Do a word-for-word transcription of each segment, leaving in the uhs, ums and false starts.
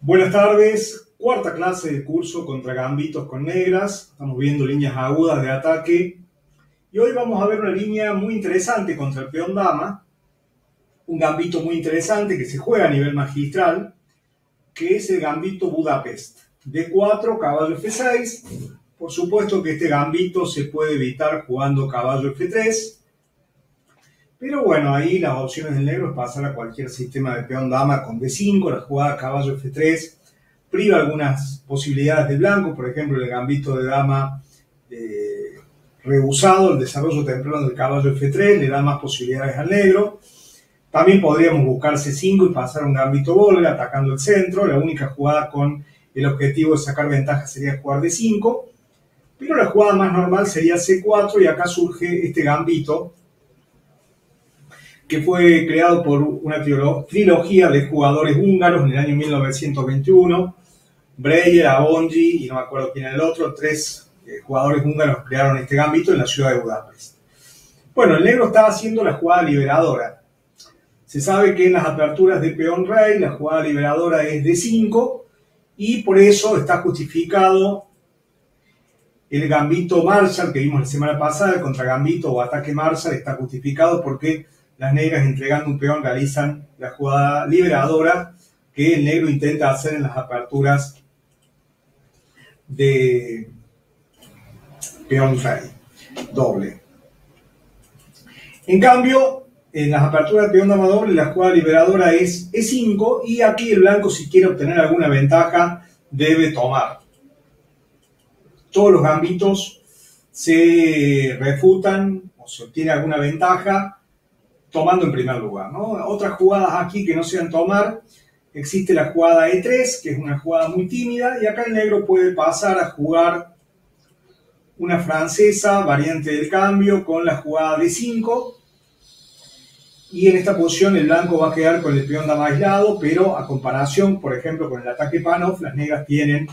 Buenas tardes, cuarta clase del curso contra gambitos con negras. Estamos viendo líneas agudas de ataque. Y hoy vamos a ver una línea muy interesante contra el peón dama. Un gambito muy interesante que se juega a nivel magistral, que es el gambito Budapest. D cuatro, caballo F seis. Por supuesto que este gambito se puede evitar jugando caballo F tres. Pero bueno, ahí las opciones del negro es pasar a cualquier sistema de peón dama con D cinco, la jugada caballo F tres priva algunas posibilidades de blanco, por ejemplo el gambito de dama eh, rehusado, el desarrollo temprano del caballo F tres le da más posibilidades al negro. También podríamos buscar C cinco y pasar un gambito volga atacando el centro. La única jugada con el objetivo de sacar ventaja sería jugar D cinco, pero la jugada más normal sería C cuatro y acá surge este gambito que fue creado por una trilogía de jugadores húngaros en el año mil novecientos veintiuno. Breyer, Abongi y no me acuerdo quién era el otro, tres eh, jugadores húngaros crearon este gambito en la ciudad de Budapest. Bueno, el negro estaba haciendo la jugada liberadora. Se sabe que en las aperturas de peón-rey la jugada liberadora es D cinco y por eso está justificado el gambito Marshall que vimos la semana pasada, el contragambito o ataque Marshall está justificado porque las negras entregando un peón realizan la jugada liberadora que el negro intenta hacer en las aperturas de peón-rey doble. En cambio, en las aperturas de peón-dama doble la jugada liberadora es E cinco y aquí el blanco, si quiere obtener alguna ventaja, debe tomar. Todos los gambitos se refutan o se obtiene alguna ventaja tomando en primer lugar, ¿no? Otras jugadas aquí que no sean tomar, existe la jugada E tres, que es una jugada muy tímida, y acá el negro puede pasar a jugar una francesa, variante del cambio, con la jugada D cinco, y en esta posición el blanco va a quedar con el peón dama aislado, pero a comparación, por ejemplo, con el ataque Panov, las negras tienen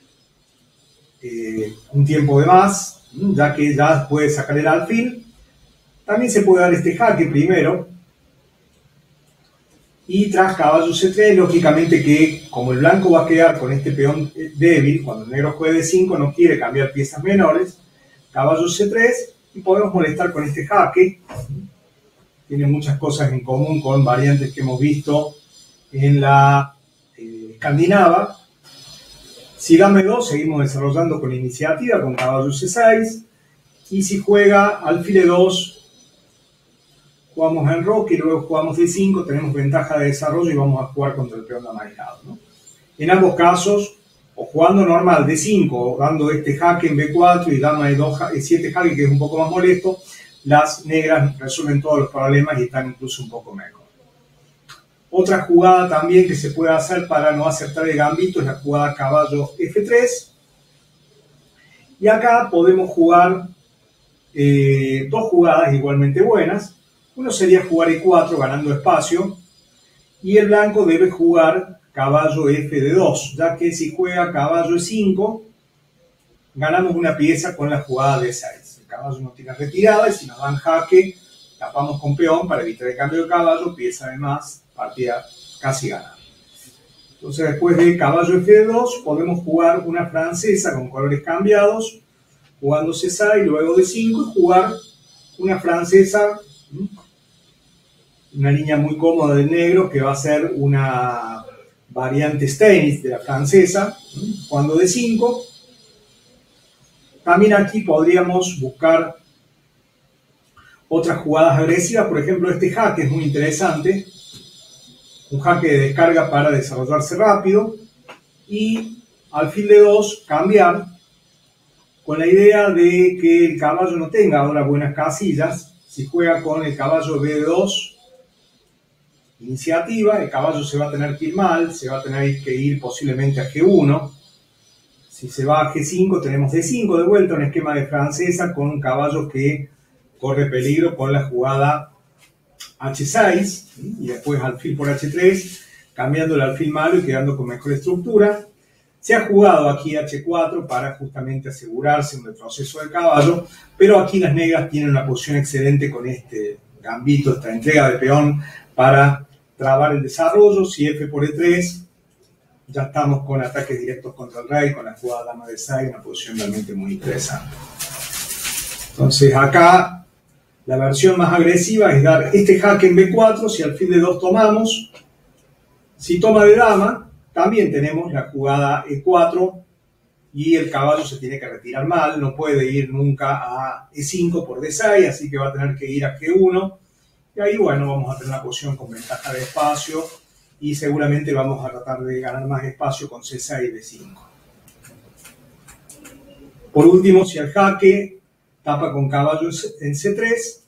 eh, un tiempo de más, ya que ya puede sacar el alfil. También se puede dar este jaque primero y tras caballo C tres, lógicamente que como el blanco va a quedar con este peón débil, cuando el negro juegue D cinco no quiere cambiar piezas menores, caballo C tres y podemos molestar con este jaque. Tiene muchas cosas en común con variantes que hemos visto en la eh, escandinava. Si dama E dos seguimos desarrollando con iniciativa con caballo C seis y si juega alfil E dos jugamos en roque y luego jugamos D cinco, tenemos ventaja de desarrollo y vamos a jugar contra el peón dama aislado, ¿no? En ambos casos, o jugando normal D cinco, o dando este jaque en B cuatro y dama E dos, E siete jaque, que es un poco más molesto, las negras resuelven todos los problemas y están incluso un poco mejor. Otra jugada también que se puede hacer para no acertar el gambito es la jugada caballo F tres. Y acá podemos jugar eh, dos jugadas igualmente buenas. Uno sería jugar E cuatro ganando espacio y el blanco debe jugar caballo F D dos, ya que si juega caballo E cinco ganamos una pieza con la jugada D seis. El caballo no tiene retirada y si nos dan jaque tapamos con peón para evitar el cambio de caballo, pieza de más, partida casi ganada. Entonces después de caballo F D dos podemos jugar una francesa con colores cambiados, jugando C seis, luego D cinco y jugar una francesa, una línea muy cómoda del negro que va a ser una variante Steinitz de la francesa, jugando D cinco. También aquí podríamos buscar otras jugadas agresivas, por ejemplo este jaque es muy interesante, un jaque de descarga para desarrollarse rápido y alfil D dos cambiar con la idea de que el caballo no tenga ahora buenas casillas. Si juega con el caballo B dos iniciativa, el caballo se va a tener que ir mal, se va a tener que ir posiblemente a G uno. Si se va a G cinco tenemos D cinco de vuelta, un esquema de francesa con un caballo que corre peligro con la jugada H seis y después alfil por H tres, cambiando el alfil malo y quedando con mejor estructura. Se ha jugado aquí H cuatro para justamente asegurarse un retroceso del caballo, pero aquí las negras tienen una posición excelente con este gambito, esta entrega de peón para trabar el desarrollo. Si F por E tres ya estamos con ataques directos contra el rey, con la jugada dama de seis, una posición realmente muy interesante. Entonces acá la versión más agresiva es dar este jaque en be cuatro, si alfil de dos tomamos, si toma de dama, también tenemos la jugada e cuatro y el caballo se tiene que retirar mal, no puede ir nunca a e cinco por de seis, así que va a tener que ir a ge uno, y ahí bueno, vamos a tener una posición con ventaja de espacio y seguramente vamos a tratar de ganar más espacio con ce seis y de cinco. Por último, si el jaque tapa con caballo en ce tres,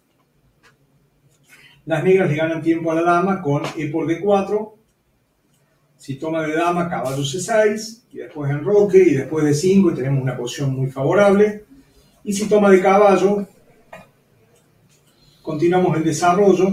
las negras le ganan tiempo a la dama con e por de cuatro. Si toma de dama, caballo ce seis, y después enroque, y después de cinco, y tenemos una posición muy favorable. Y si toma de caballo, continuamos el desarrollo,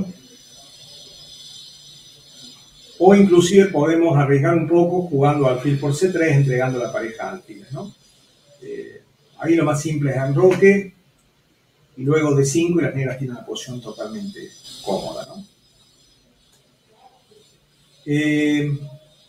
o inclusive podemos arriesgar un poco jugando alfil por ce tres, entregando la pareja de alfiles, ¿no? Eh, ahí lo más simple es enroque, y luego de cinco, y las negras tienen una posición totalmente cómoda, ¿no? Eh,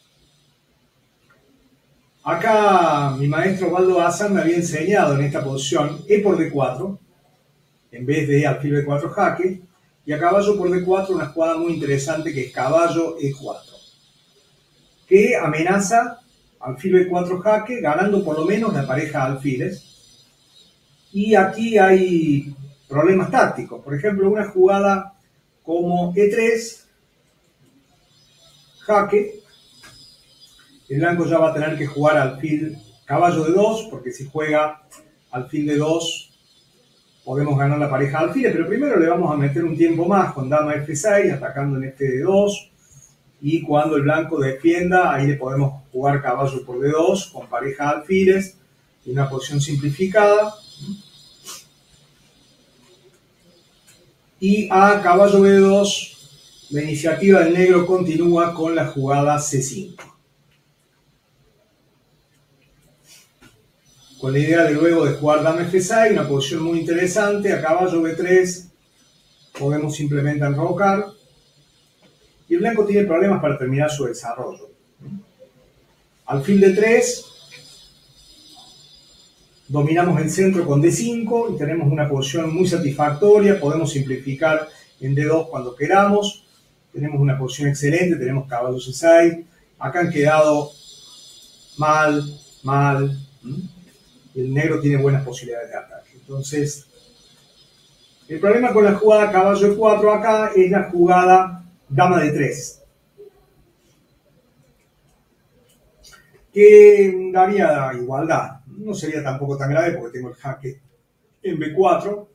acá mi maestro Osvaldo Bazán me había enseñado en esta posición e por de cuatro, en vez de alfil be cuatro jaque, y a caballo por de cuatro una jugada muy interesante que es caballo e cuatro, que amenaza alfil be cuatro jaque, ganando por lo menos la pareja de alfiles. Y aquí hay problemas tácticos. Por ejemplo, una jugada como e tres, jaque, el blanco ya va a tener que jugar alfil caballo de dos, porque si juega alfil de dos podemos ganar la pareja de alfiles, pero primero le vamos a meter un tiempo más con dama efe seis, atacando en este de dos, y cuando el blanco defienda, ahí le podemos jugar caballo por de dos con pareja de alfiles, y una posición simplificada. Y a caballo be dos, la iniciativa del negro continúa con la jugada ce cinco. Con la idea de luego de jugar dama efe seis, una posición muy interesante, a caballo be tres podemos simplemente enrocar, y el blanco tiene problemas para terminar su desarrollo. Alfil de tres, dominamos el centro con de cinco y tenemos una posición muy satisfactoria, podemos simplificar en de dos cuando queramos, tenemos una posición excelente, tenemos caballo ce seis, acá han quedado mal, mal, el negro tiene buenas posibilidades de ataque. Entonces, el problema con la jugada caballo e cuatro acá es la jugada dama de tres, que daría igualdad. No sería tampoco tan grave porque tengo el jaque en be cuatro.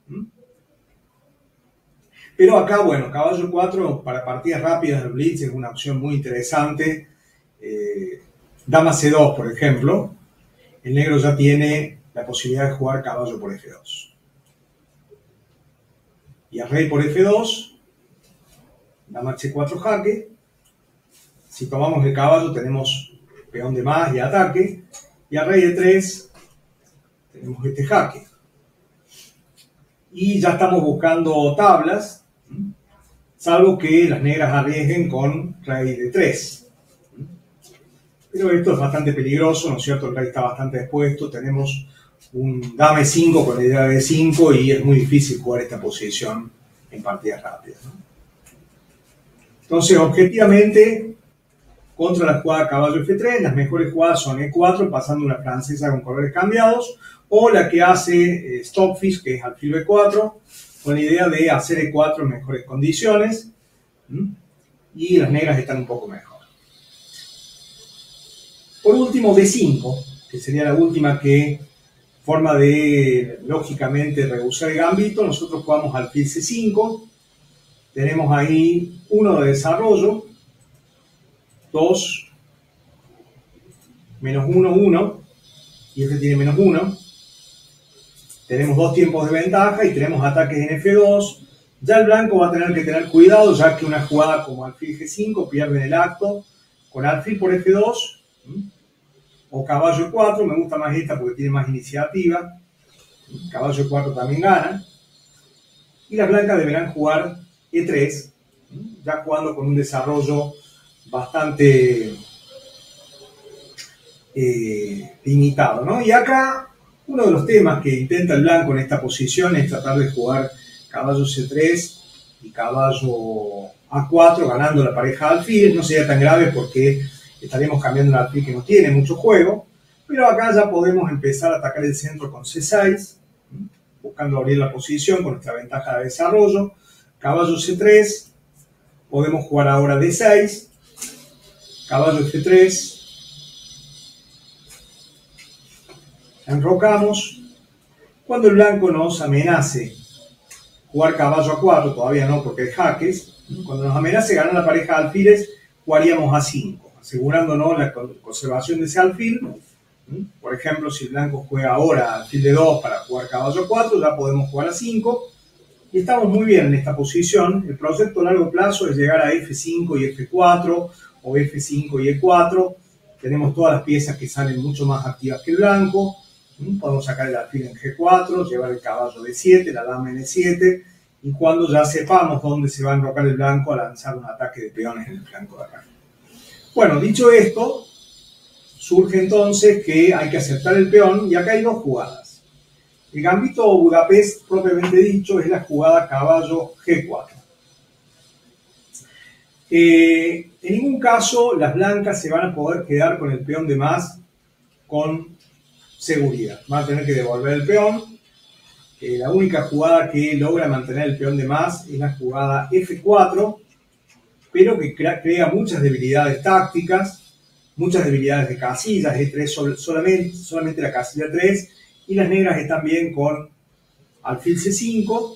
Pero acá, bueno, caballo cuatro para partidas rápidas del blitz es una opción muy interesante. Eh, dama ce dos, por ejemplo. El negro ya tiene la posibilidad de jugar caballo por efe dos. Y a rey por efe dos, dama ce cuatro jaque. Si tomamos el caballo tenemos peón de más y ataque. Y a rey de tres tenemos este jaque. Y ya estamos buscando tablas, salvo que las negras arriesguen con rey de tres. Pero esto es bastante peligroso, ¿no es cierto? El rey está bastante expuesto, tenemos un dama e cinco con la idea de cinco y es muy difícil jugar esta posición en partidas rápidas, ¿no? Entonces, objetivamente, contra la jugada caballo efe tres, las mejores jugadas son e cuatro, pasando una francesa con colores cambiados, o la que hace eh, Stockfish, que es alfil be cuatro, con la idea de hacer e cuatro en mejores condiciones, ¿Mm? y las negras están un poco mejor. Por último, de cinco, que sería la última que forma de, lógicamente, rehusar el gambito. Nosotros jugamos alfil ce cinco, tenemos ahí uno de desarrollo, dos, menos uno, uno, y este tiene menos uno. Tenemos dos tiempos de ventaja y tenemos ataques en efe dos. Ya el blanco va a tener que tener cuidado, ya que una jugada como alfil ge cinco pierde en el acto. Con alfil por efe dos, o caballo e cuatro, me gusta más esta porque tiene más iniciativa. Caballo e cuatro también gana. Y las blancas deberán jugar e tres, ya jugando con un desarrollo bastante eh, limitado, ¿no? Y acá uno de los temas que intenta el blanco en esta posición es tratar de jugar caballo ce tres y caballo a cuatro, ganando la pareja de alfiles. No sería tan grave porque estaremos cambiando un alfil que no tiene mucho juego, pero acá ya podemos empezar a atacar el centro con ce seis, buscando abrir la posición con nuestra ventaja de desarrollo. Caballo ce tres, podemos jugar ahora de seis, caballo efe tres, enrocamos. Cuando el blanco nos amenace jugar caballo a cuatro, todavía no porque hay jaques, cuando nos amenace ganar la pareja de alfiles, jugaríamos a cinco, asegurándonos la conservación de ese alfil. Por ejemplo, si el blanco juega ahora alfil de dos para jugar caballo a cuatro, ya podemos jugar a cinco. Y estamos muy bien en esta posición. El proyecto a largo plazo es llegar a efe cinco y efe cuatro, o efe cinco y e cuatro. Tenemos todas las piezas que salen mucho más activas que el blanco. Podemos sacar el alfil en ge cuatro, llevar el caballo de siete, la dama en e siete. Y cuando ya sepamos dónde se va a enrocar el blanco, a lanzar un ataque de peones en el flanco de acá. Bueno, dicho esto, surge entonces que hay que aceptar el peón, y acá hay dos jugadas. El gambito Budapest, propiamente dicho, es la jugada caballo ge cuatro. Eh, en ningún caso las blancas se van a poder quedar con el peón de más con seguridad. Van a tener que devolver el peón. Eh, la única jugada que logra mantener el peón de más es la jugada efe cuatro, pero que crea, crea muchas debilidades tácticas, muchas debilidades de casillas. e tres sol, solamente, solamente la casilla tres, y las negras están bien con alfil ce cinco.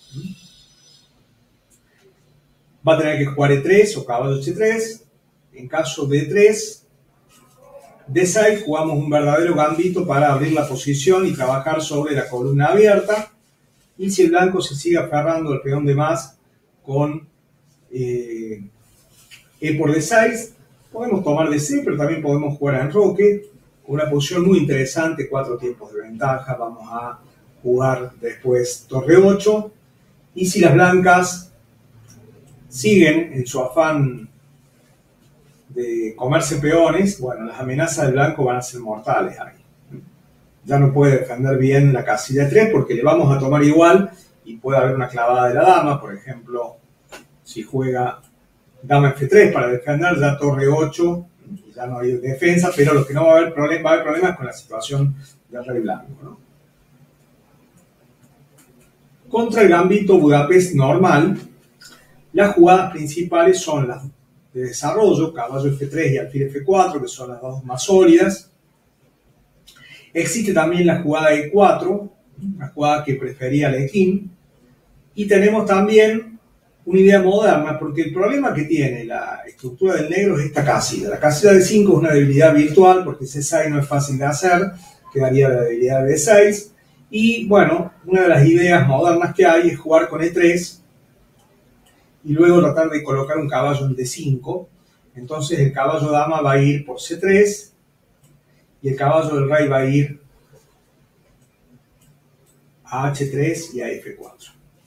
Va a tener que jugar e tres o caballo hache tres. En caso de e tres, de seis, jugamos un verdadero gambito para abrir la posición y trabajar sobre la columna abierta. Y si el blanco se sigue aferrando al peón de más con eh, e por de seis, podemos tomar de ce, pero también podemos jugar a enroque, con una posición muy interesante, cuatro tiempos de ventaja. Vamos a jugar después torre ocho. Y si las blancas siguen en su afán de comerse peones, bueno, las amenazas del blanco van a ser mortales ahí. Ya no puede defender bien la casilla tres porque le vamos a tomar igual y puede haber una clavada de la dama. Por ejemplo, si juega dama efe tres para defender, ya torre ocho, y ya no hay defensa, pero lo que no va a haber problemas, va a haber problemas con la situación del rey blanco, ¿no? Contra el gambito Budapest normal, las jugadas principales son las de desarrollo, caballo efe tres y alfil efe cuatro, que son las dos más sólidas. Existe también la jugada e cuatro, la jugada que prefería Lequín. Y tenemos también una idea moderna, porque el problema que tiene la estructura del negro es esta casilla. La casilla de cinco es una debilidad virtual, porque ce seis no es fácil de hacer, quedaría la debilidad de de seis. Y bueno, una de las ideas modernas que hay es jugar con e tres, y luego tratar de colocar un caballo en de cinco. Entonces el caballo dama va a ir por ce tres y el caballo del rey va a ir a hache tres y a efe cuatro.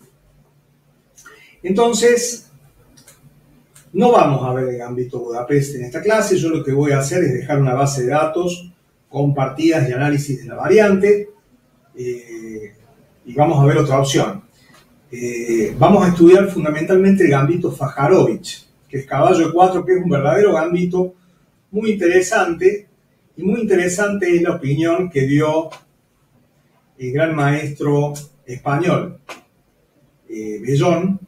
Entonces, no vamos a ver el gambito Budapest en esta clase. Yo lo que voy a hacer es dejar una base de datos con partidas y análisis de la variante, eh, y vamos a ver otra opción. Eh, vamos a estudiar fundamentalmente el gambito Fajarovich, que es caballo e cuatro, que es un verdadero gambito muy interesante. Y muy interesante es la opinión que dio el gran maestro español eh, Bellón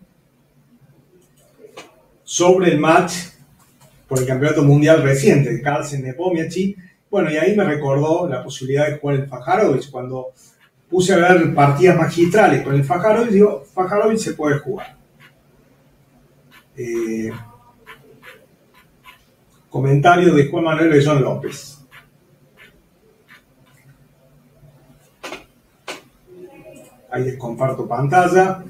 sobre el match por el campeonato mundial reciente de Carlsen Nepomniachtchi. Bueno, y ahí me recordó la posibilidad de jugar el Fajarovich. Cuando puse a ver partidas magistrales con el Fajarovich, digo, Fajarovich se puede jugar. Eh, comentario de Juan Manuel Bellón López. Ahí les comparto pantalla.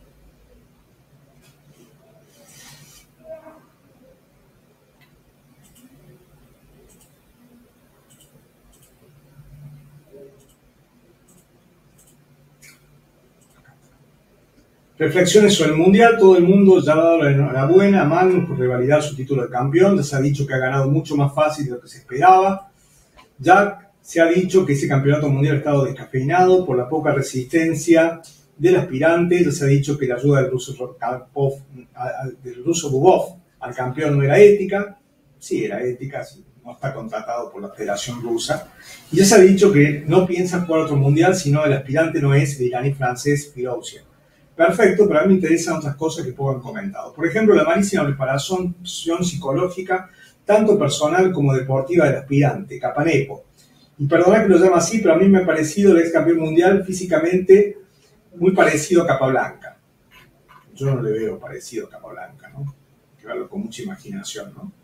Reflexiones sobre el Mundial. Todo el mundo ya ha dado la enhorabuena a Magnus por revalidar su título de campeón. Ya se ha dicho que ha ganado mucho más fácil de lo que se esperaba. Ya se ha dicho que ese campeonato mundial ha estado descafeinado por la poca resistencia del aspirante. Ya se ha dicho que la ayuda del ruso, Karpov, del ruso Bubov al campeón no era ética. Sí, era ética, sí, no está contratado por la Federación Rusa. Y ya se ha dicho que no piensa jugar otro mundial, sino el aspirante no es el iraní francés Firouzja. Perfecto, pero a mí me interesan otras cosas que poco han comentado. Por ejemplo, la malísima preparación psicológica, tanto personal como deportiva del aspirante, Capanepo. Y perdona que lo llame así, pero a mí me ha parecido el ex campeón mundial físicamente muy parecido a Capablanca. Yo no le veo parecido a Capablanca, ¿no? Hay que verlo con mucha imaginación, ¿no?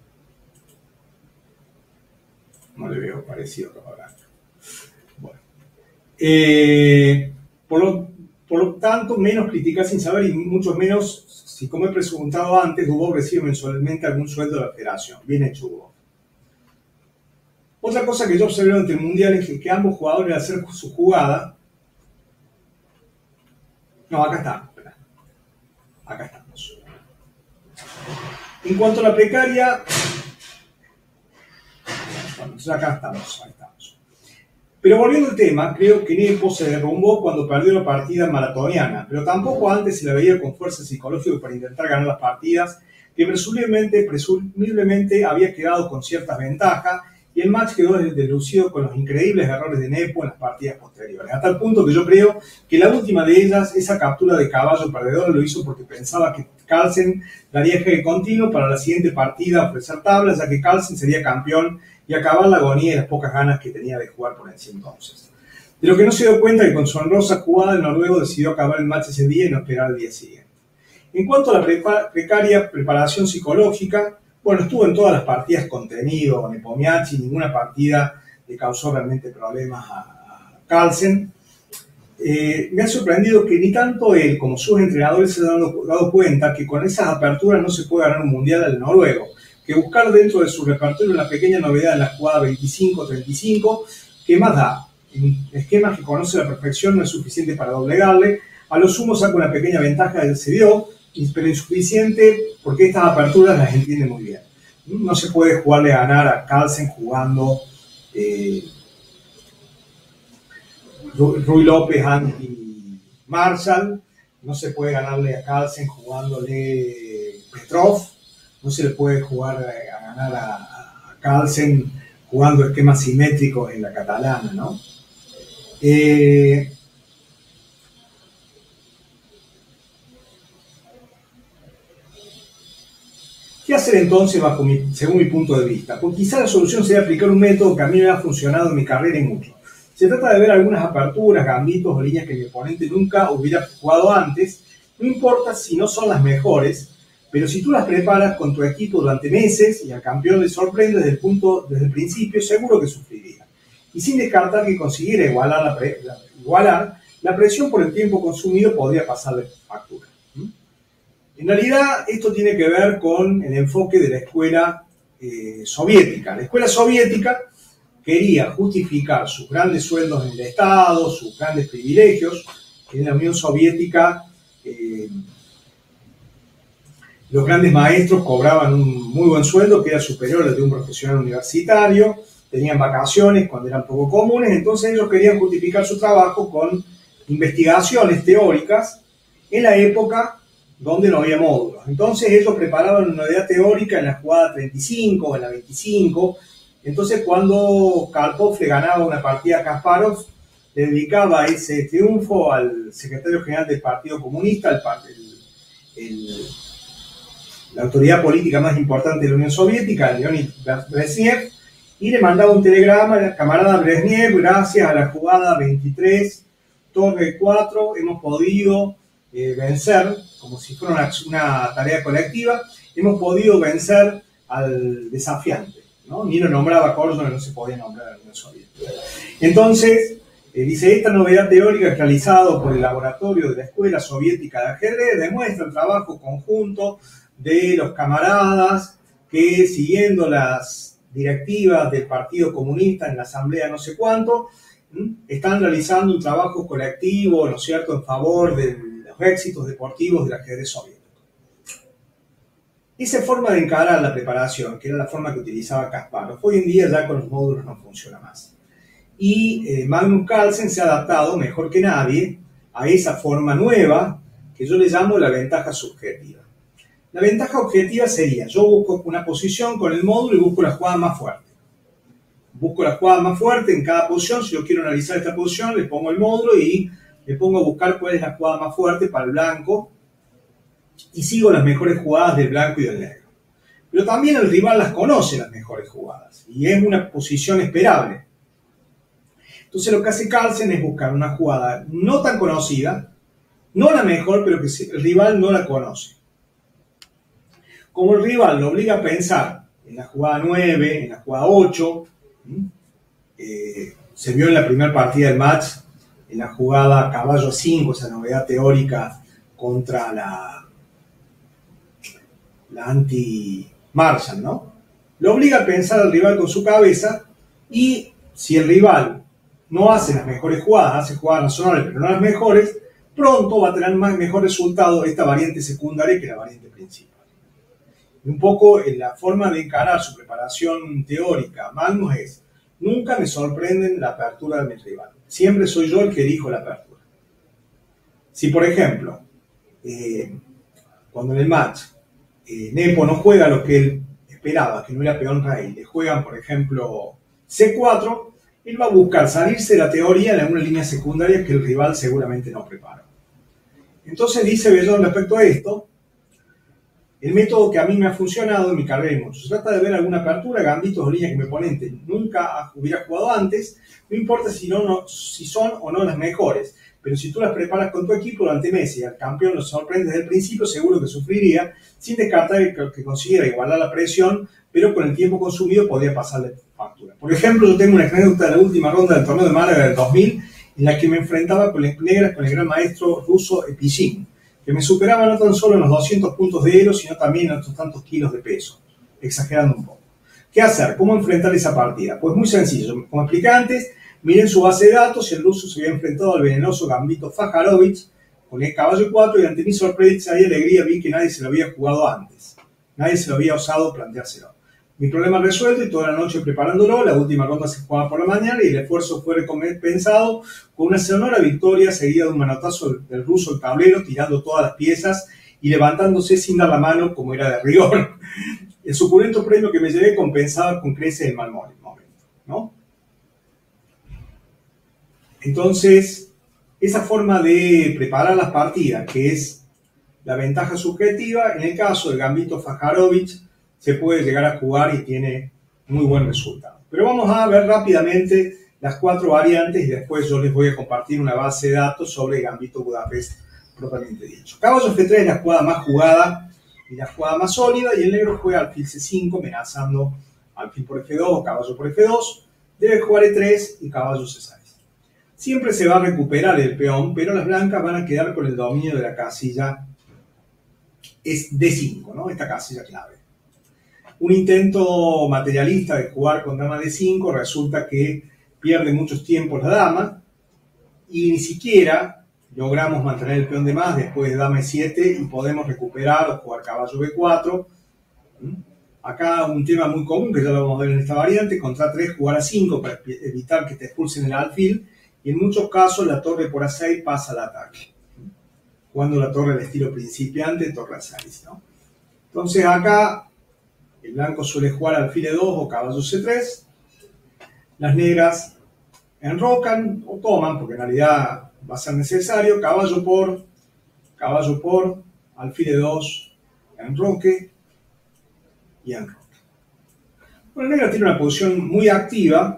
No le veo parecido a Capablanca. Bueno. Eh, por, lo, por lo tanto, menos criticar sin saber y mucho menos, si como he preguntado antes, Dubov recibe mensualmente algún sueldo de la federación. Bien hecho, Dubov. Otra cosa que yo observé durante el Mundial es que, que ambos jugadores al hacer su jugada... No, acá está. Acá estamos. En cuanto a la precaria... Entonces acá estamos, ahí estamos. Pero volviendo al tema, creo que Nepo se derrumbó cuando perdió la partida maratoniana, pero tampoco antes se la veía con fuerza psicológica para intentar ganar las partidas, que presumiblemente, presumiblemente había quedado con ciertas ventajas, y el match quedó deslucido con los increíbles errores de Nepo en las partidas posteriores. Hasta el punto que yo creo que la última de ellas, esa captura de caballo perdedor, lo hizo porque pensaba que Carlsen daría jefe continuo para la siguiente partida ofrecer tablas, ya que Carlsen sería campeón y acabar la agonía y las pocas ganas que tenía de jugar por ese entonces. De lo que no se dio cuenta que con su honrosa jugada el noruego decidió acabar el match ese día y no esperar al día siguiente. En cuanto a la precaria preparación psicológica, bueno, estuvo en todas las partidas contenido, Nepomniachtchi, ninguna partida le causó realmente problemas a, a Carlsen. Eh, me ha sorprendido que ni tanto él como sus entrenadores se han dado, dado cuenta que con esas aperturas no se puede ganar un mundial al noruego, que buscar dentro de su repertorio una pequeña novedad en la jugada veinticinco treinta y cinco, que más da. En esquemas que conoce a la perfección no es suficiente para doblegarle, a lo sumo saca una pequeña ventaja que se dio, pero insuficiente porque estas aperturas las entiende muy bien. No se puede jugarle a ganar a Carlsen jugando eh, Ruy López y Marshall, no se puede ganarle a Carlsen jugándole Petrov, no se le puede jugar a, a ganar a, a Carlsen jugando esquemas simétricos en la catalana, ¿no? Eh, ¿Qué hacer entonces bajo mi, según mi punto de vista? Pues quizá la solución sería aplicar un método que a mí me ha funcionado en mi carrera y mucho. Se trata de ver algunas aperturas, gambitos o líneas que mi oponente nunca hubiera jugado antes. No importa si no son las mejores, pero si tú las preparas con tu equipo durante meses y al campeón le sorprende desde el, punto, desde el principio, seguro que sufriría. Y sin descartar que consiguiera igualar la, pre, la, igualar, la presión por el tiempo consumido podría pasarle factura. En realidad, esto tiene que ver con el enfoque de la escuela eh, soviética. La escuela soviética quería justificar sus grandes sueldos en el Estado, sus grandes privilegios. En la Unión Soviética, eh, los grandes maestros cobraban un muy buen sueldo, que era superior al de un profesional universitario, tenían vacaciones cuando eran poco comunes, entonces ellos querían justificar su trabajo con investigaciones teóricas en la época donde no había módulos. Entonces ellos preparaban una idea teórica en la jugada treinta y cinco o en la veinticinco. Entonces cuando Karpov le ganaba una partida a Kasparov, le dedicaba ese triunfo al secretario general del Partido Comunista, el, el, el, la autoridad política más importante de la Unión Soviética, Leonid Brezhnev, y le mandaba un telegrama al camarada Brezhnev: gracias a la jugada veintitrés, torre cuatro, hemos podido eh, vencer, como si fuera una, una tarea colectiva, hemos podido vencer al desafiante, ¿no? Ni lo nombraba Korzun, no se podía nombrar a la Unión Soviética. Entonces, eh, dice, esta novedad teórica realizada por el laboratorio de la Escuela Soviética de Ajedrez demuestra el trabajo conjunto de los camaradas que, siguiendo las directivas del Partido Comunista en la asamblea no sé cuánto, están realizando un trabajo colectivo, ¿no es cierto?, en favor de los éxitos deportivos del ajedrez soviético. Esa forma de encarar la preparación, que era la forma que utilizaba Kasparov, hoy en día ya con los módulos no funciona más. Y eh, Magnus Carlsen se ha adaptado mejor que nadie a esa forma nueva que yo le llamo la ventaja subjetiva. La ventaja objetiva sería, yo busco una posición con el módulo y busco la jugada más fuerte. Busco la jugada más fuerte en cada posición. Si yo quiero analizar esta posición, le pongo el módulo y le pongo a buscar cuál es la jugada más fuerte para el blanco y sigo las mejores jugadas del blanco y del negro. Pero también el rival las conoce, las mejores jugadas, y es una posición esperable. Entonces lo que hace Carlsen es buscar una jugada no tan conocida, no la mejor, pero que el rival no la conoce. Como el rival lo obliga a pensar en la jugada nueve, en la jugada ocho, eh, se vio en la primera partida del match, en la jugada caballo cinco, esa novedad teórica contra la, la anti-Marshall, ¿no? Lo obliga a pensar al rival con su cabeza, y si el rival no hace las mejores jugadas, hace jugadas razonables pero no las mejores, pronto va a tener más mejor resultado esta variante secundaria que la variante principal. Y un poco en la forma de encarar su preparación teórica, Magnus, es: nunca me sorprenden la apertura de mi rival. Siempre soy yo el que elijo la apertura. Si, por ejemplo, eh, cuando en el match eh, Nepo no juega lo que él esperaba, que no era peón rey, le juegan, por ejemplo, ce cuatro, él va a buscar salirse de la teoría en alguna línea secundaria que el rival seguramente no preparó. Entonces dice Bellón respecto a esto: el método que a mí me ha funcionado en mi carrera, se trata de ver alguna apertura, gambitos o líneas que mi oponente nunca hubiera jugado antes, no importa si, no, no, si son o no las mejores, pero si tú las preparas con tu equipo durante meses y al campeón lo sorprende desde el principio, seguro que sufriría, sin descartar que, que consiguiera igualar la presión, pero con el tiempo consumido podría pasarle factura. Por ejemplo, yo tengo una anécdota de la última ronda del torneo de Málaga del dos mil, en la que me enfrentaba con las negras con el gran maestro ruso Epichin, que me superaba no tan solo en los doscientos puntos de elo, sino también en otros tantos kilos de peso, exagerando un poco. ¿Qué hacer? ¿Cómo enfrentar esa partida? Pues muy sencillo. Como expliqué antes, miren su base de datos, y el ruso se había enfrentado al venenoso gambito Fajarovich con el caballo cuatro, y ante mi sorpresa y alegría vi que nadie se lo había jugado antes. Nadie se lo había osado planteárselo. Mi problema resuelto, y toda la noche preparándolo. La última ronda se jugaba por la mañana y el esfuerzo fue recompensado con una sonora victoria seguida de un manotazo del ruso al tablero, tirando todas las piezas y levantándose sin dar la mano como era de rigor. El suculento premio que me llevé compensaba con creces el mal momento, ¿no? Entonces, esa forma de preparar las partidas, que es la ventaja subjetiva, en el caso del gambito Fajarovich, se puede llegar a jugar y tiene muy buen resultado. Pero vamos a ver rápidamente las cuatro variantes y después yo les voy a compartir una base de datos sobre el gambito Budapest propiamente dicho. Caballo efe tres es la jugada más jugada y la jugada más sólida, y el negro juega alfil ce cinco amenazando alfil por efe dos o caballo por efe dos, debe jugar e tres y caballo ce seis. Siempre se va a recuperar el peón, pero las blancas van a quedar con el dominio de la casilla es de cinco, ¿no? Esta casilla clave. Un intento materialista de jugar con dama de cinco resulta que pierde muchos tiempos la dama y ni siquiera logramos mantener el peón de más después de dama e siete y podemos recuperar o jugar caballo be cuatro. Acá un tema muy común que ya lo vamos a ver en esta variante: contra tres jugar a cinco para evitar que te expulsen el alfil, y en muchos casos la torre por a seis pasa al ataque, jugando la torre al estilo principiante, torre a seis, ¿no? Entonces acá el blanco suele jugar alfil e dos o caballo ce tres. Las negras enrocan o toman, porque en realidad va a ser necesario, caballo por, caballo por, alfil e dos, enroque y enroque. Bueno, la negra tiene una posición muy activa,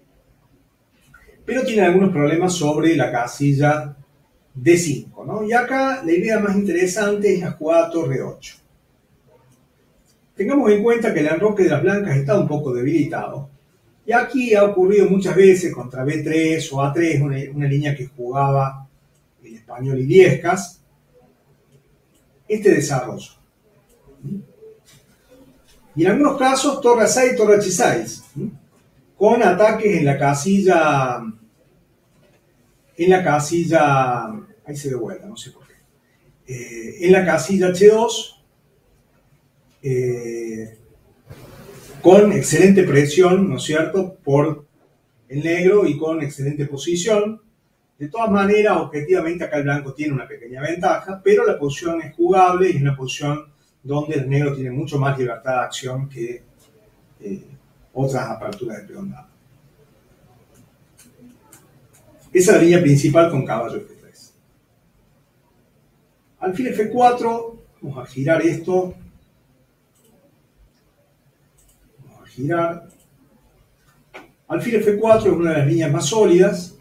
pero tiene algunos problemas sobre la casilla de cinco, ¿no? Y acá la idea más interesante es la jugada torre ocho. Tengamos en cuenta que el enroque de las blancas está un poco debilitado. Y aquí ha ocurrido muchas veces contra be tres o a tres, una, una línea que jugaba el español Illescas, este desarrollo. Y en algunos casos torre a seis, torre a hache seis, con ataques en la casilla, en la casilla, ahí se ve vuelta, no sé por qué, eh, en la casilla hache dos, eh, con excelente presión, ¿no es cierto?, por el negro y con excelente posición. De todas maneras, objetivamente acá el blanco tiene una pequeña ventaja, pero la posición es jugable y es una posición donde el negro tiene mucho más libertad de acción que eh, otras aperturas de peón dama. Esa es la línea principal con caballo efe tres. Alfil efe cuatro, vamos a girar esto. Vamos a girar. Alfil efe cuatro es una de las líneas más sólidas.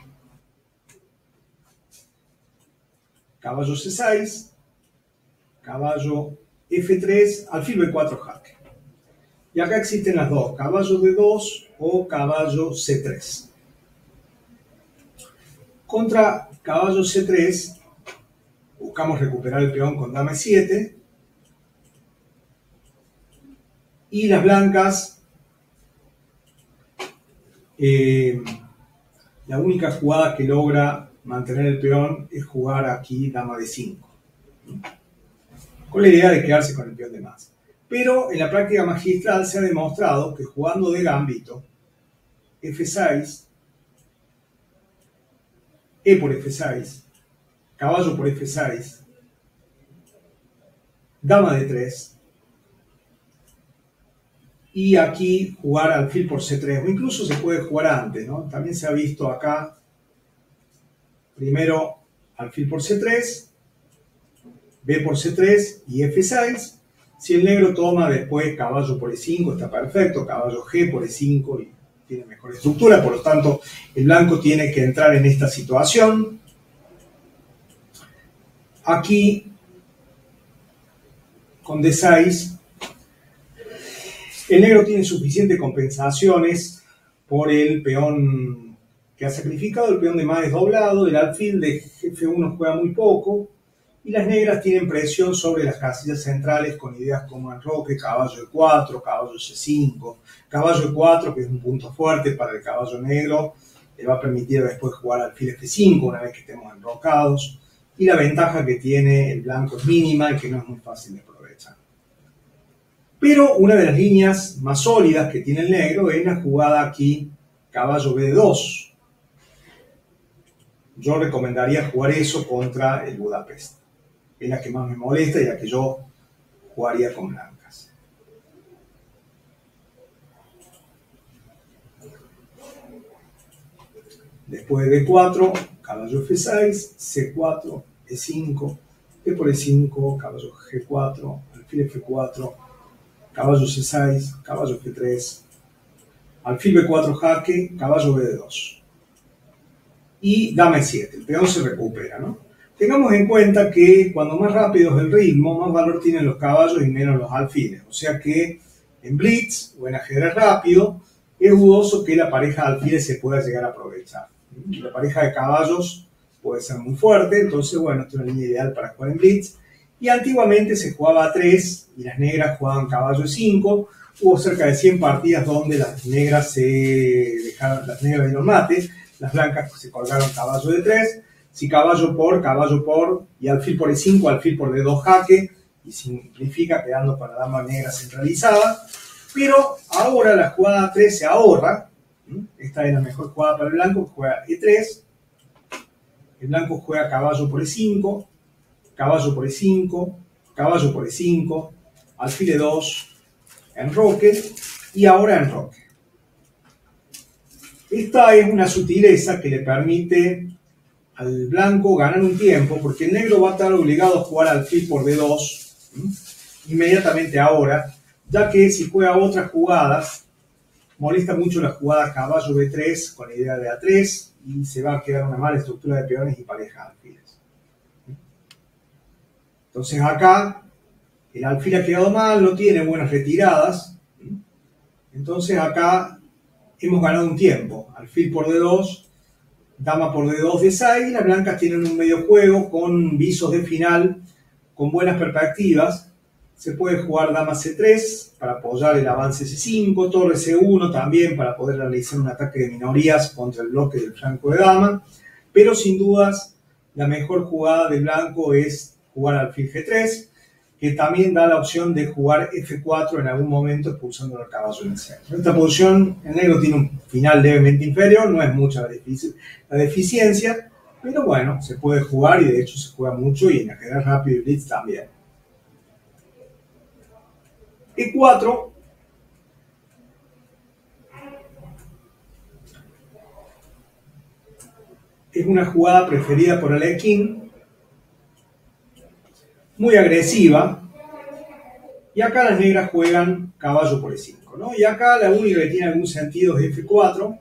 Caballo ce seis, caballo efe tres, alfil be cuatro jaque. Y acá existen las dos, caballo de dos o caballo ce tres. Contra caballo ce tres, buscamos recuperar el peón con dama e siete. Y las blancas, eh, la única jugada que logra mantener el peón es jugar aquí dama de cinco, con la idea de quedarse con el peón de más. Pero en la práctica magistral se ha demostrado que jugando de gambito, efe seis, e por efe seis, caballo por efe seis, dama de tres, y aquí jugar alfil por ce tres, o incluso se puede jugar antes, ¿no? También se ha visto acá, primero alfil por ce tres, be por ce tres y efe seis. Si el negro toma después caballo por e cinco, está perfecto, caballo ge por e cinco y tiene mejor estructura, por lo tanto el blanco tiene que entrar en esta situación. Aquí, con de seis, el negro tiene suficientes compensaciones por el peón que ha sacrificado, el peón de más desdoblado, el alfil de efe uno juega muy poco, y las negras tienen presión sobre las casillas centrales con ideas como enroque, caballo e cuatro, caballo ce cinco, caballo e cuatro, que es un punto fuerte para el caballo negro, le va a permitir después jugar alfil efe cinco una vez que estemos enrocados, y la ventaja que tiene el blanco es mínima y que no es muy fácil de aprovechar. Pero una de las líneas más sólidas que tiene el negro es la jugada aquí, caballo be dos. Yo recomendaría jugar eso contra el Budapest. Es la que más me molesta y la que yo jugaría con blancas. Después de be cuatro, caballo efe seis, ce cuatro, e cinco, e por e cinco, caballo ge cuatro, alfil efe cuatro, caballo ce seis, caballo efe tres, alfil be cuatro jaque, caballo be dos. Y dama e siete, el peón se recupera, ¿no? Tengamos en cuenta que cuando más rápido es el ritmo, más valor tienen los caballos y menos los alfiles. O sea que en blitz o en ajedrez rápido es dudoso que la pareja de alfiles se pueda llegar a aprovechar. La pareja de caballos puede ser muy fuerte, entonces bueno, esta es una línea ideal para jugar en blitz. Y antiguamente se jugaba a tres y las negras jugaban caballo e cinco. Hubo cerca de cien partidas donde las negras se dejaron, las negras dieron mate, las blancas se colgaron caballo de tres. Si caballo por, caballo por, y alfil por e cinco, alfil por de dos jaque, y simplifica quedando para dama negra centralizada. Pero ahora la jugada a tres se ahorra. Esta es la mejor jugada para el blanco, juega e tres. El blanco juega caballo por e cinco, caballo por e cinco, caballo por e cinco, alfil e dos, enroque, y ahora enroque. Esta es una sutileza que le permite al blanco ganar un tiempo, porque el negro va a estar obligado a jugar alfil por de dos ¿sí? inmediatamente ahora, ya que si juega otras jugadas, molesta mucho la jugada caballo be tres con la idea de a tres y se va a quedar una mala estructura de peones y parejas de alfiles. Entonces acá el alfil ha quedado mal, no tiene buenas retiradas, ¿sí? Entonces acá hemos ganado un tiempo, alfil por de dos, dama por de dos, de seis, y las blancas tienen un medio juego con visos de final, con buenas perspectivas. Se puede jugar dama ce tres para apoyar el avance ce cinco, torre ce uno también para poder realizar un ataque de minorías contra el bloque del flanco de dama, pero sin dudas la mejor jugada del blanco es jugar alfil ge tres, que también da la opción de jugar efe cuatro en algún momento expulsando al caballo en el centro. Esta posición, el negro tiene un final levemente inferior, no es mucha la, defici la deficiencia, pero bueno, se puede jugar y de hecho se juega mucho y en ajedrez rápido y blitz también. e cuatro. Es una jugada preferida por Alekhine, muy agresiva, y acá las negras juegan caballo por e cinco, ¿no? Y acá la única que tiene algún sentido es efe cuatro,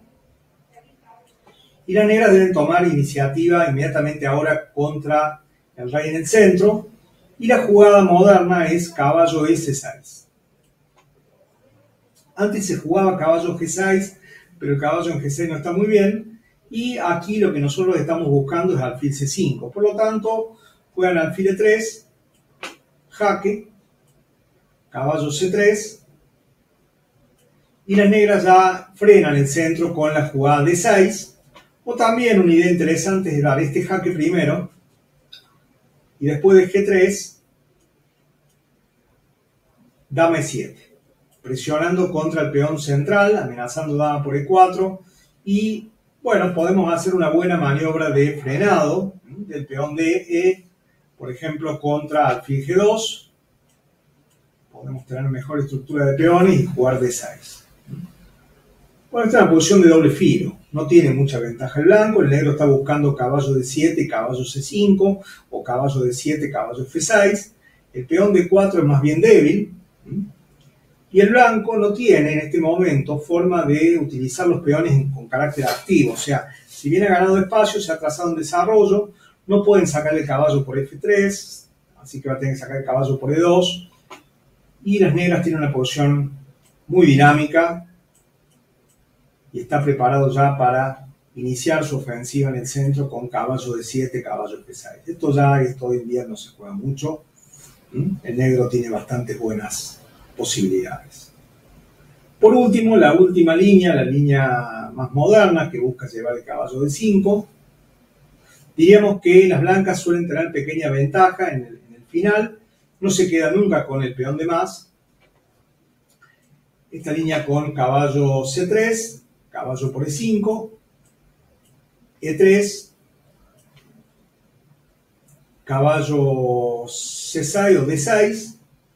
y las negras deben tomar iniciativa inmediatamente ahora contra el rey en el centro, y la jugada moderna es caballo ese seis. Antes se jugaba caballo ge seis, pero el caballo en ge seis no está muy bien, y aquí lo que nosotros estamos buscando es alfil ce cinco. Por lo tanto, juegan alfil e tres, jaque, caballo ce tres, y las negras ya frenan el centro con la jugada de seis, o también una idea interesante es dar este jaque primero, y después de ge tres, dama e siete, presionando contra el peón central, amenazando dama por e cuatro, y bueno, podemos hacer una buena maniobra de frenado del peón de E, por ejemplo, contra alfil ge dos. Podemos tener mejor estructura de peones y jugar de seis. Bueno, esta es una posición de doble filo. No tiene mucha ventaja el blanco. El negro está buscando caballo de siete, caballo ce cinco, o caballo de siete, caballo efe seis. El peón de cuatro es más bien débil. Y el blanco no tiene en este momento forma de utilizar los peones con carácter activo. O sea, si bien ha ganado espacio, se ha trazado un desarrollo, no pueden sacar el caballo por efe tres, así que va a tener que sacar el caballo por e dos. Y las negras tienen una posición muy dinámica y está preparado ya para iniciar su ofensiva en el centro con caballo de siete, caballo efe seis. Esto ya esto hoy en día no se juega mucho. El negro tiene bastantes buenas posibilidades. Por último, la última línea, la línea más moderna que busca llevar el caballo de cinco. Diríamos que las blancas suelen tener pequeña ventaja en el, en el final, no se queda nunca con el peón de más. Esta línea con caballo ce tres, caballo por e cinco, e tres, caballo ce seis o de seis,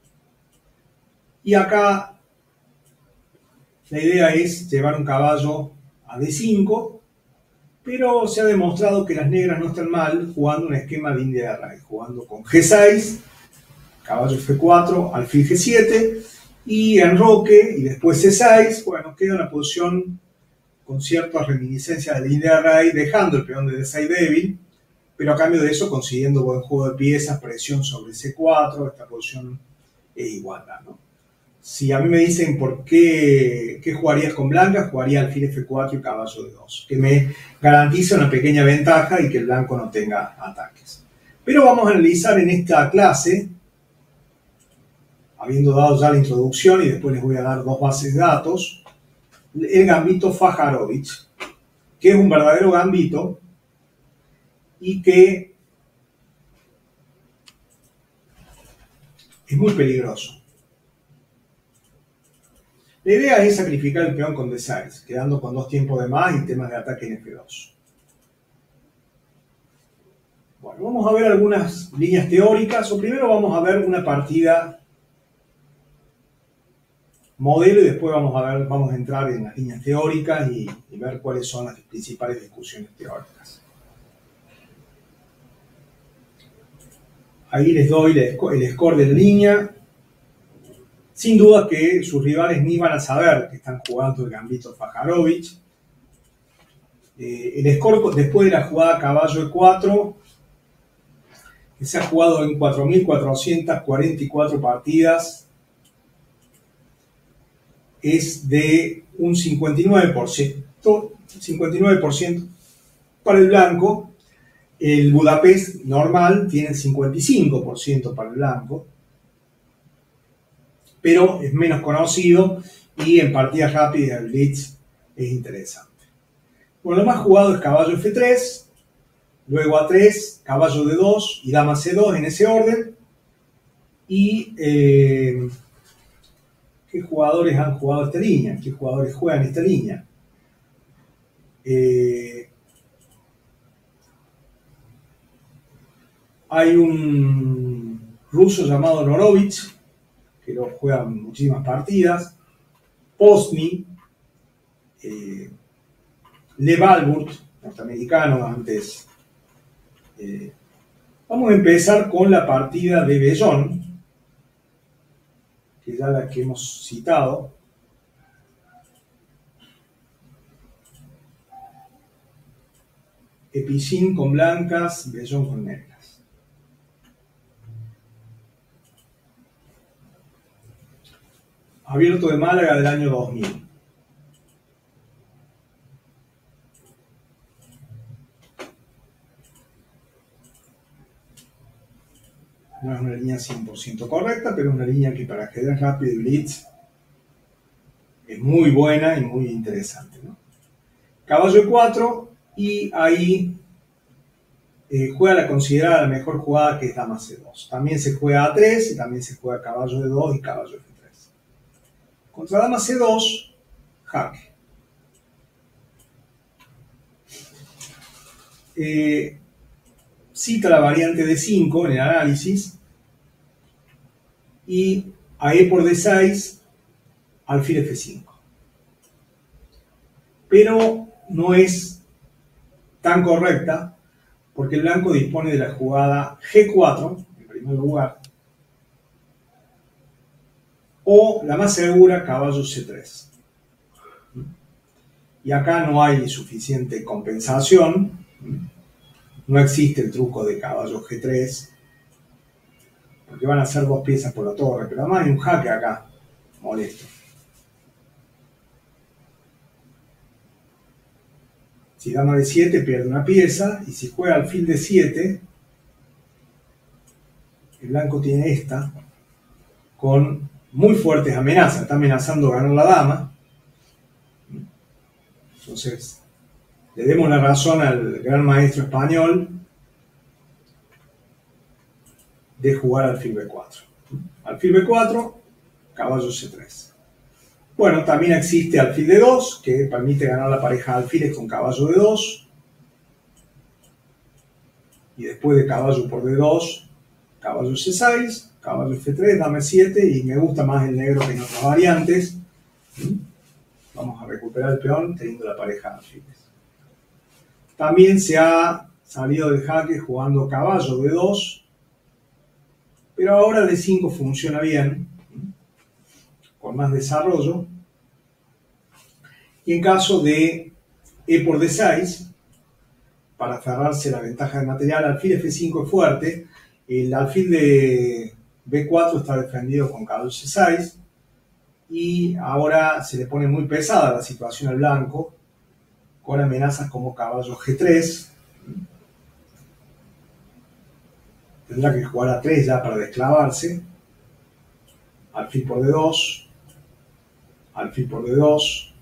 y acá la idea es llevar un caballo a de cinco, pero se ha demostrado que las negras no están mal jugando un esquema de India de rey, jugando con ge seis, caballo efe cuatro, alfil ge siete, y enroque, y después ce seis. Bueno, queda una posición con ciertas reminiscencias de India de rey, dejando el peón de de seis débil, pero a cambio de eso consiguiendo buen juego de piezas, presión sobre ce cuatro, esta posición es igualdad, ¿no? Si a mí me dicen por qué, qué jugarías con blancas, jugaría alfil efe cuatro y caballo de dos, que me garantiza una pequeña ventaja y que el blanco no tenga ataques. Pero vamos a analizar en esta clase, habiendo dado ya la introducción y después les voy a dar dos bases de datos, el gambito Fajarovich, que es un verdadero gambito y que es muy peligroso. La idea es sacrificar el peón con de seis, quedando con dos tiempos de más y temas de ataque en efe dos. Bueno, vamos a ver algunas líneas teóricas, o primero vamos a ver una partida modelo y después vamos a ver, vamos a entrar en las líneas teóricas y, y ver cuáles son las principales discusiones teóricas. Ahí les doy el score de la línea. Sin duda que sus rivales ni van a saber que están jugando el gambito Fajarovich. Eh, el score después de la jugada caballo e cuatro, que se ha jugado en cuatro mil cuatrocientas cuarenta y cuatro partidas, es de un cincuenta y nueve por ciento, cincuenta y nueve por ciento para el blanco. El Budapest normal tiene el cincuenta y cinco por ciento para el blanco, pero es menos conocido y en partidas rápidas el blitz es interesante. Bueno, lo más jugado es caballo efe tres, luego a tres, caballo de dos y dama ce dos en ese orden. Y eh, ¿qué jugadores han jugado esta línea? ¿Qué jugadores juegan esta línea? Eh, hay un ruso llamado Norovich, que lo juega en muchísimas partidas. Posny, eh, Lev Alburt, norteamericano, antes. Eh, vamos a empezar con la partida de Bellón, que ya la que hemos citado. Epicín con blancas, Bellón con negras. Abierto de Málaga del año dos mil. No es una línea cien por ciento correcta, pero es una línea que para ajedrez rápido y blitz es muy buena y muy interesante, ¿no? Caballo e cuatro, y ahí eh, juega la considerada la mejor jugada, que es dama ce dos. También se juega a tres y también se juega caballo de dos y caballo efe tres. Contra dama ce dos, jaque. Eh, cita la variante de cinco en el análisis, y a e por de seis, alfil efe cinco. Pero no es tan correcta, porque el blanco dispone de la jugada ge cuatro, en primer lugar, o la más segura, caballo ce tres. Y acá no hay suficiente compensación, no existe el truco de caballo ge tres, porque van a ser dos piezas por la torre, pero además hay un jaque acá, molesto. Si dama de siete, pierde una pieza, y si juega alfil de siete, el blanco tiene esta, con muy fuertes amenazas. Está amenazando ganar la dama. Entonces, le demos la razón al gran maestro español de jugar alfil be cuatro. Alfil be cuatro, caballo ce tres. Bueno, también existe alfil de dos, que permite ganar la pareja de alfiles con caballo de dos. Y después de caballo por de dos, caballo ce seis, caballo efe tres, dama e siete, y me gusta más el negro que en otras variantes. Vamos a recuperar el peón teniendo la pareja de alfiles. También se ha salido del jaque jugando caballo de dos, pero ahora de cinco funciona bien, con más desarrollo. Y en caso de e por de seis, para aferrarse la ventaja de material, alfil efe cinco es fuerte. El alfil de be cuatro está defendido con caballo ce seis, y ahora se le pone muy pesada la situación al blanco, con amenazas como caballo ge tres. Tendrá que jugar a tres ya para desclavarse. Alfil por de dos, alfil por de dos,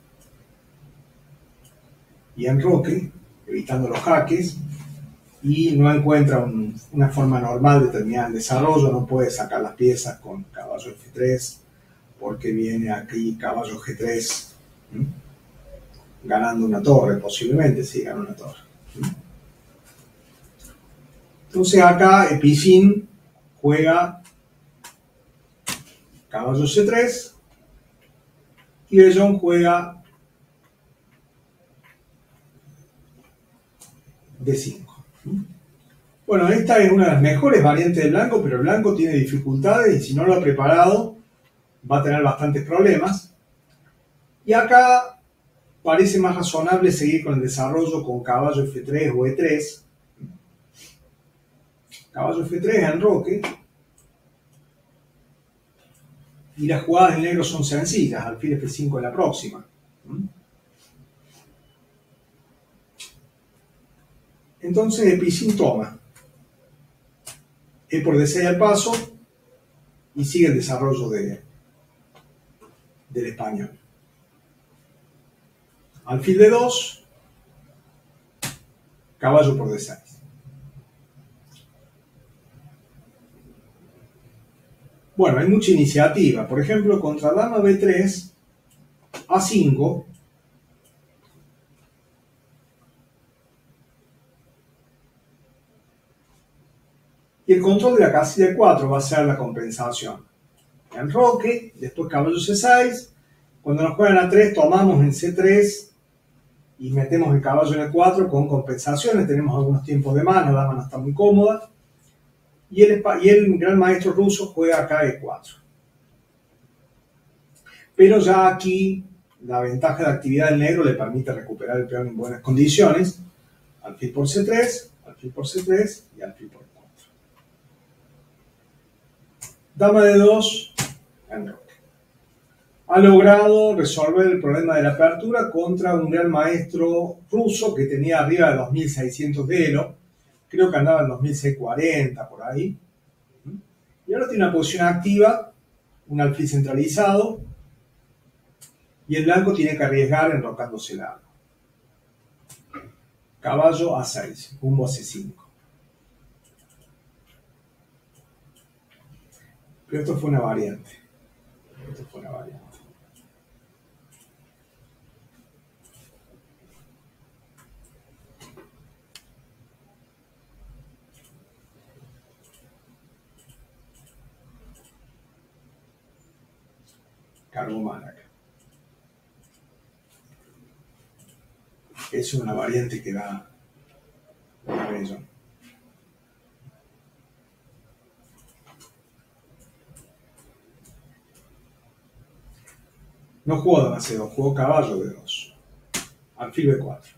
y enroque, evitando los jaques, y no encuentra un, una forma normal de terminar el desarrollo. No puede sacar las piezas con caballo efe tres, porque viene aquí caballo ge tres, ¿Mm? ganando una torre, posiblemente, sí, gana una torre. ¿Mm? Entonces acá Epicín juega caballo ce tres, y Bellón juega de cinco. Bueno, esta es una de las mejores variantes del blanco, pero el blanco tiene dificultades, y si no lo ha preparado va a tener bastantes problemas. Y acá parece más razonable seguir con el desarrollo con caballo efe tres o e tres. Caballo efe tres, enroque. Y las jugadas del negro son sencillas, alfil efe cinco en la próxima. Entonces Epicín toma e por de seis al paso, y sigue el desarrollo de, del español. Alfil de dos, caballo por de seis. Bueno, hay mucha iniciativa. Por ejemplo, contra dama be tres, a cinco, y el control de la casilla de cuatro va a ser la compensación. Enroque, después caballo ce seis. Cuando nos juegan a tres, tomamos en ce tres y metemos el caballo en el cuatro con compensaciones. Tenemos algunos tiempos de mano, la dama no está muy cómoda. Y el, y el gran maestro ruso juega acá e cuatro. Pero ya aquí la ventaja de actividad del negro le permite recuperar el peón en buenas condiciones. Alfil por ce tres, alfil por ce tres y alfil por cuatro. Dama de dos, enroque. Ha logrado resolver el problema de la apertura contra un gran maestro ruso que tenía arriba de dos mil seiscientos de elo. Creo que andaba en dos mil seiscientos cuarenta, por ahí. Y ahora tiene una posición activa, un alfil centralizado, y el blanco tiene que arriesgar enrocándose largo. Caballo a seis, rumbo a ce cinco. Pero esto fue una variante. Esto fue una variante. Cargo Málaga. Es una variante que da una bella. No jugó dama ce dos, jugó caballo de dos. Alfil be cuatro.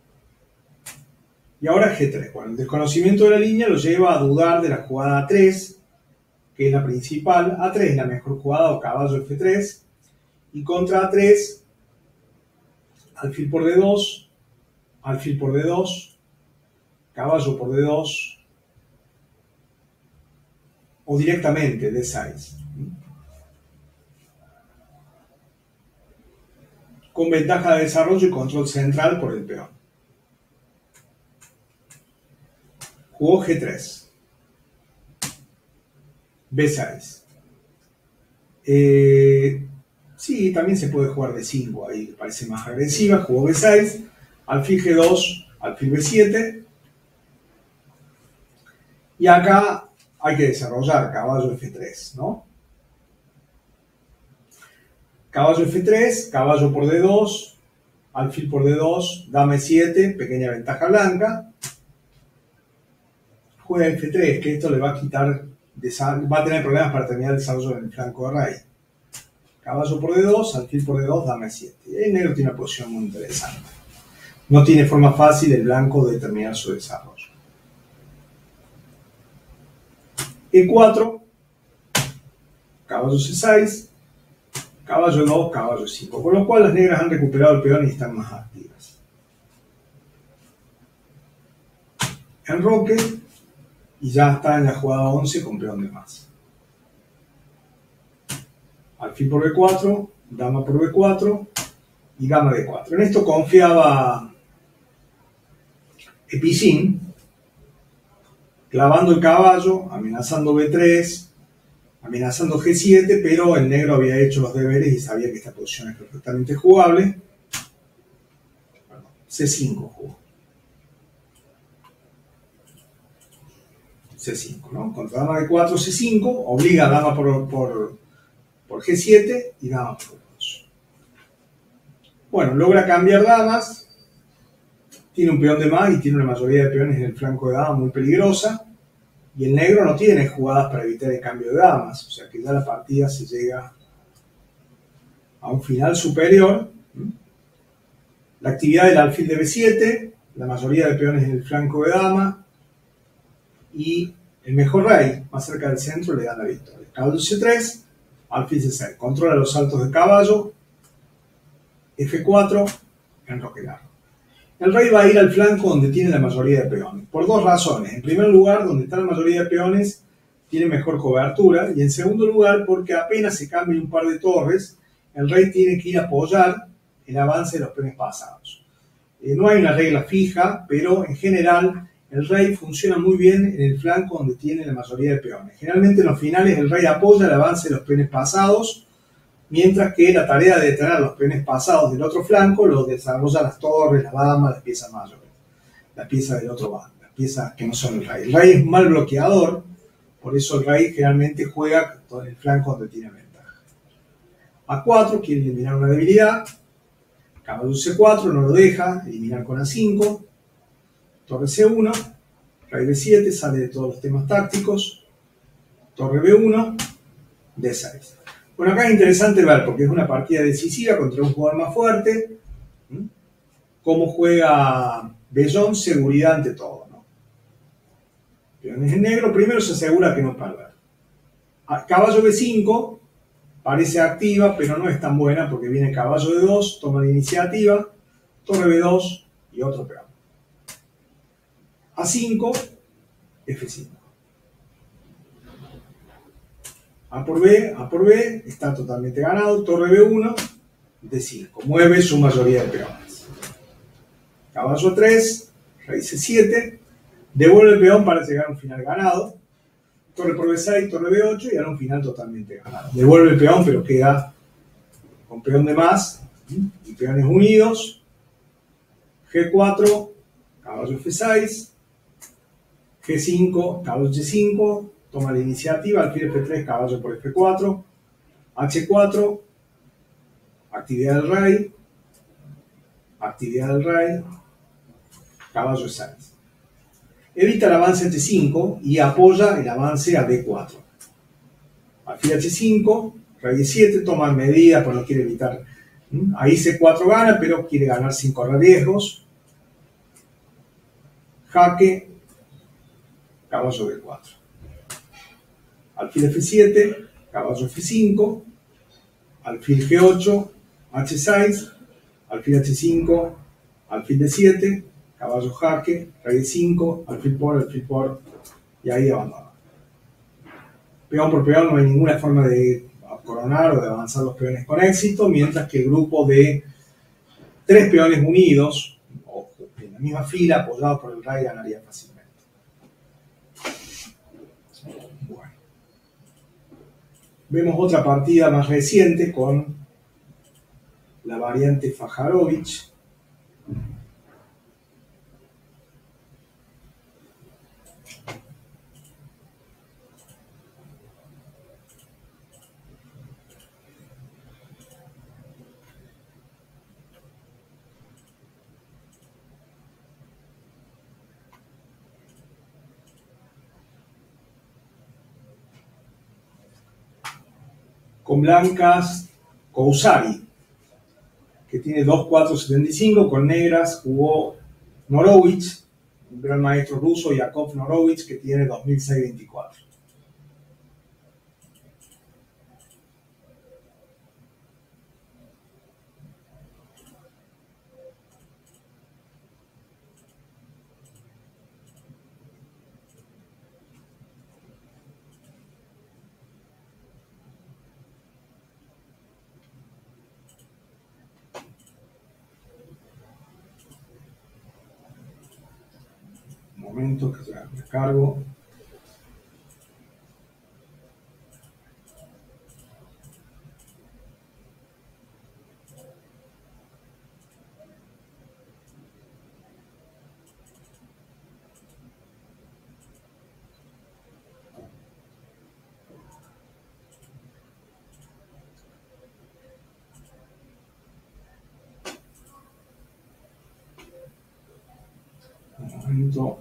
Y ahora ge tres. Bueno, el desconocimiento de la línea lo lleva a dudar de la jugada a tres, que es la principal. a tres es la mejor jugada, o caballo efe tres. Y contra a tres, alfil por de dos, alfil por de dos, caballo por de dos, o directamente de seis. Con ventaja de desarrollo y control central por el peón. Jugó ge tres. be seis. Eh, sí, también se puede jugar de cinco, ahí parece más agresiva. Jugó be seis. Alfil ge dos, alfil be siete. Y acá hay que desarrollar caballo efe tres, ¿no? Caballo efe tres, caballo por de dos, alfil por de dos, dama e siete, pequeña ventaja blanca. Juega efe tres, que esto le va a quitar, va a tener problemas para terminar el desarrollo en el flanco de rey. Caballo por de dos, alfil por de dos, dama e siete. Y el negro tiene una posición muy interesante. No tiene forma fácil el blanco de terminar su desarrollo. e cuatro, caballo ce seis, caballo dos, caballo cinco, con lo cual las negras han recuperado el peón y están más activas. Enroque, y ya está en la jugada once con peón de más. Alfil por be cuatro, dama por be cuatro y dama de cuatro. En esto confiaba Epicín, clavando el caballo, amenazando be tres, amenazando ge siete, pero el negro había hecho los deberes y sabía que esta posición es perfectamente jugable. Perdón, ce cinco jugó. ce cinco, ¿no? Contra dama de cuatro, ce cinco, obliga a dama por, por, por ge siete y dama por dos. Bueno, logra cambiar damas. Tiene un peón de más y tiene una mayoría de peones en el flanco de dama muy peligrosa. Y el negro no tiene jugadas para evitar el cambio de damas. O sea que ya la partida se llega a un final superior. La actividad del alfil de be siete, la mayoría de peones en el flanco de dama. Y el mejor rey, más cerca del centro, le da la victoria. Caballo ce tres, alfil ce seis. Controla los saltos de caballo. efe cuatro, enroque largo. El rey va a ir al flanco donde tiene la mayoría de peones, por dos razones. En primer lugar, donde está la mayoría de peones, tiene mejor cobertura. Y en segundo lugar, porque apenas se cambia un par de torres, el rey tiene que ir a apoyar el avance de los peones pasados. Eh, no hay una regla fija, pero en general el rey funciona muy bien en el flanco donde tiene la mayoría de peones. Generalmente en los finales el rey apoya el avance de los peones pasados, mientras que la tarea de detener los peones pasados del otro flanco lo desarrollan las torres, las damas, las piezas mayores, las piezas del otro bando, las piezas que no son el rey. El rey es un mal bloqueador, por eso el rey generalmente juega en el flanco donde tiene ventaja. A cuatro quiere eliminar una debilidad, caballo ce cuatro no lo deja, eliminar con a cinco, torre ce uno, rey de siete, sale de todos los temas tácticos, torre be uno, de seis. Bueno, acá es interesante ver, porque es una partida decisiva contra un jugador más fuerte, ¿Mm? Cómo juega Bellón, seguridad ante todo, ¿no? Peones en negro, primero se asegura que no perder. Caballo be cinco, parece activa, pero no es tan buena, porque viene caballo de dos, toma la iniciativa, torre be dos y otro peón. a cinco, efe cinco. A por B, A por B, está totalmente ganado, torre be uno, de cinco, mueve su mayoría de peones. Caballo tres, rey ce siete, devuelve el peón para llegar a un final ganado, torre por be seis, torre be ocho y ahora un final totalmente ganado. Devuelve el peón, pero queda con peón de más y peones unidos, ge cuatro, caballo efe seis, ge cinco, caballo ce cinco, toma la iniciativa, alfil efe tres, caballo por efe cuatro, hache cuatro, actividad del rey, actividad del rey, caballo e seis. Evita el avance a hache cinco y apoya el avance a be cuatro. Alfil hache cinco, rey e siete, toma medidas, pues no quiere evitar. Ahí ce cuatro gana, pero quiere ganar sin correr riesgos. Jaque, caballo be cuatro. Alfil efe siete, caballo efe cinco, alfil ge ocho, hache seis, alfil hache cinco, alfil de siete, caballo jaque, rey de cinco, alfil por, alfil por, y ahí abandona. Peón por peón no hay ninguna forma de coronar o de avanzar los peones con éxito, mientras que el grupo de tres peones unidos, o en la misma fila, apoyados por el rey, ganaría fácilmente. Bueno. Vemos otra partida más reciente con la variante Fajarovich. Con blancas Kousari, que tiene dos cuatro setenta y cinco, con negras jugó Norovich, un gran maestro ruso, Yakov Norovich, que tiene dos mil seiscientos veinticuatro. Un momento que ya me cargo. Un momento.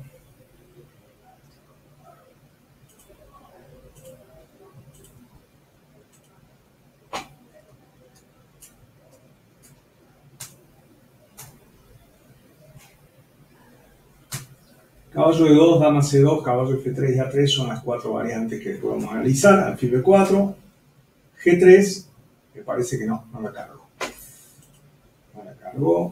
Caballo de dos, dama ce dos, caballo efe tres y a tres son las cuatro variantes que podemos analizar. Alfil be cuatro, ge tres, me parece que no, no la cargo. No la cargo.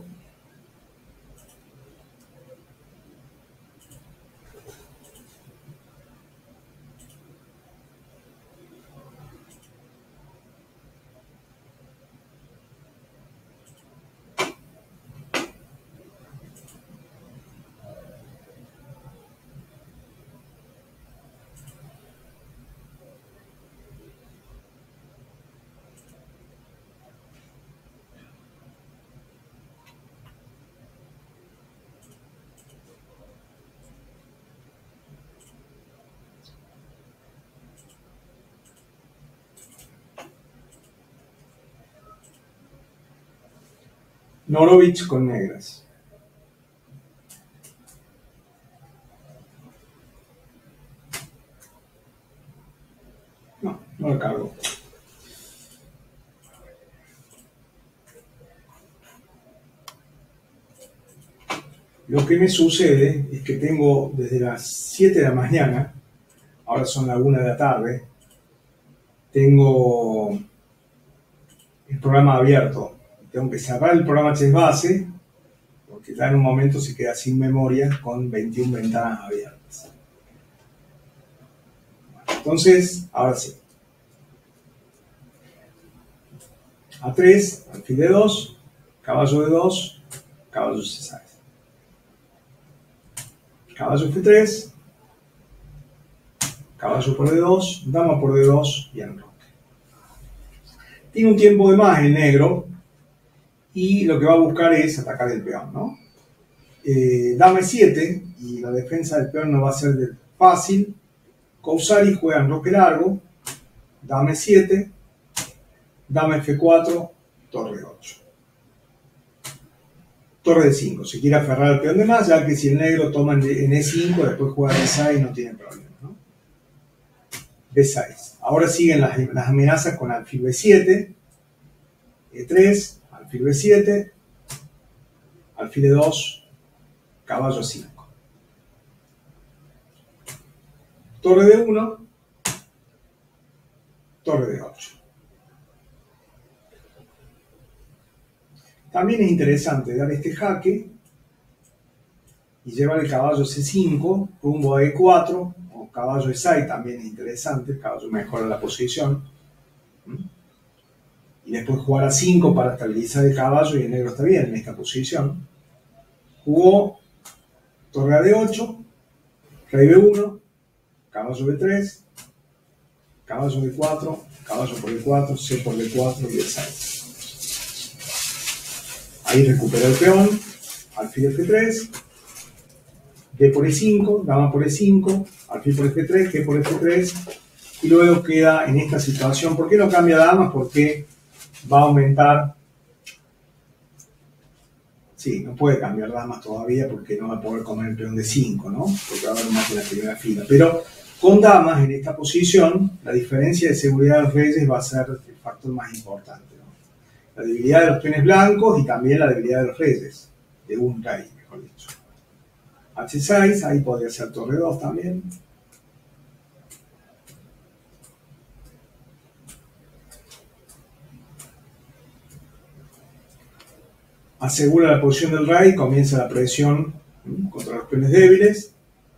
Norovich con negras. No, no lo cargo. Lo que me sucede es que tengo desde las siete de la mañana, ahora son las una de la tarde, tengo el programa abierto. Tengo que cerrar el programa Chess Base, porque ya en un momento se queda sin memoria con veintiuna ventanas abiertas. Entonces, ahora sí. A tres, alfil de dos, caballo de dos, caballo C seis. Caballo F tres, caballo por D dos, dama por D dos y enroque. Tiene un tiempo de más el negro y lo que va a buscar es atacar el peón, ¿no? Eh, dama E siete y la defensa del peón no va a ser de fácil. Cousari juega enroque largo, dama E siete, dama F cuatro, torre ocho. Torre de cinco, se quiere aferrar al peón de más, ya que si el negro toma en E cinco, después juega D seis, no tiene problema, ¿no? B seis. Ahora siguen las, las amenazas con alfil B siete, E tres, alfil B siete, alfil E dos, caballo A cinco. Torre D uno, torre D ocho. También es interesante dar este jaque y llevar el caballo C cinco rumbo a E cuatro, o caballo E seis también es interesante, el caballo mejora la posición. Y después jugar A cinco para estabilizar el caballo y el negro está bien en esta posición. Jugó torre a D ocho, rey B uno, caballo B tres, caballo D cuatro, caballo por D cuatro, C por D cuatro y D seis. Ahí recupera el peón, alfil F tres, D por E cinco, dama por E cinco, alfil por F tres, G por F tres, y luego queda en esta situación. ¿Por qué no cambia dama? Porque va a aumentar. Sí, no puede cambiar damas todavía porque no va a poder comer el peón de cinco, ¿no? Porque va a haber más en la primera fila. Pero con damas en esta posición, la diferencia de seguridad de los reyes va a ser el factor más importante, ¿no? La debilidad de los peones blancos y también la debilidad de los reyes, de un rey, mejor dicho. H seis, ahí podría ser torre dos también. Asegura la posición del rey, comienza la presión ¿sí? contra los peones débiles.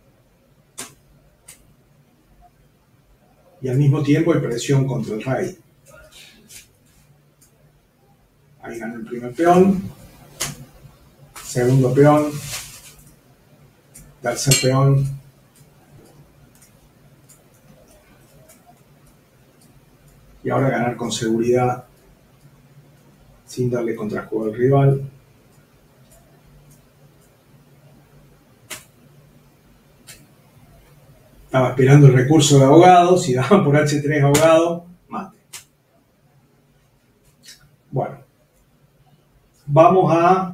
Y al mismo tiempo hay presión contra el rey. Ahí gana el primer peón, segundo peón, tercer peón, y ahora ganar con seguridad sin darle contrajuego al rival. Estaba esperando el recurso de abogado, si daban por H tres abogado, mate. Bueno, vamos a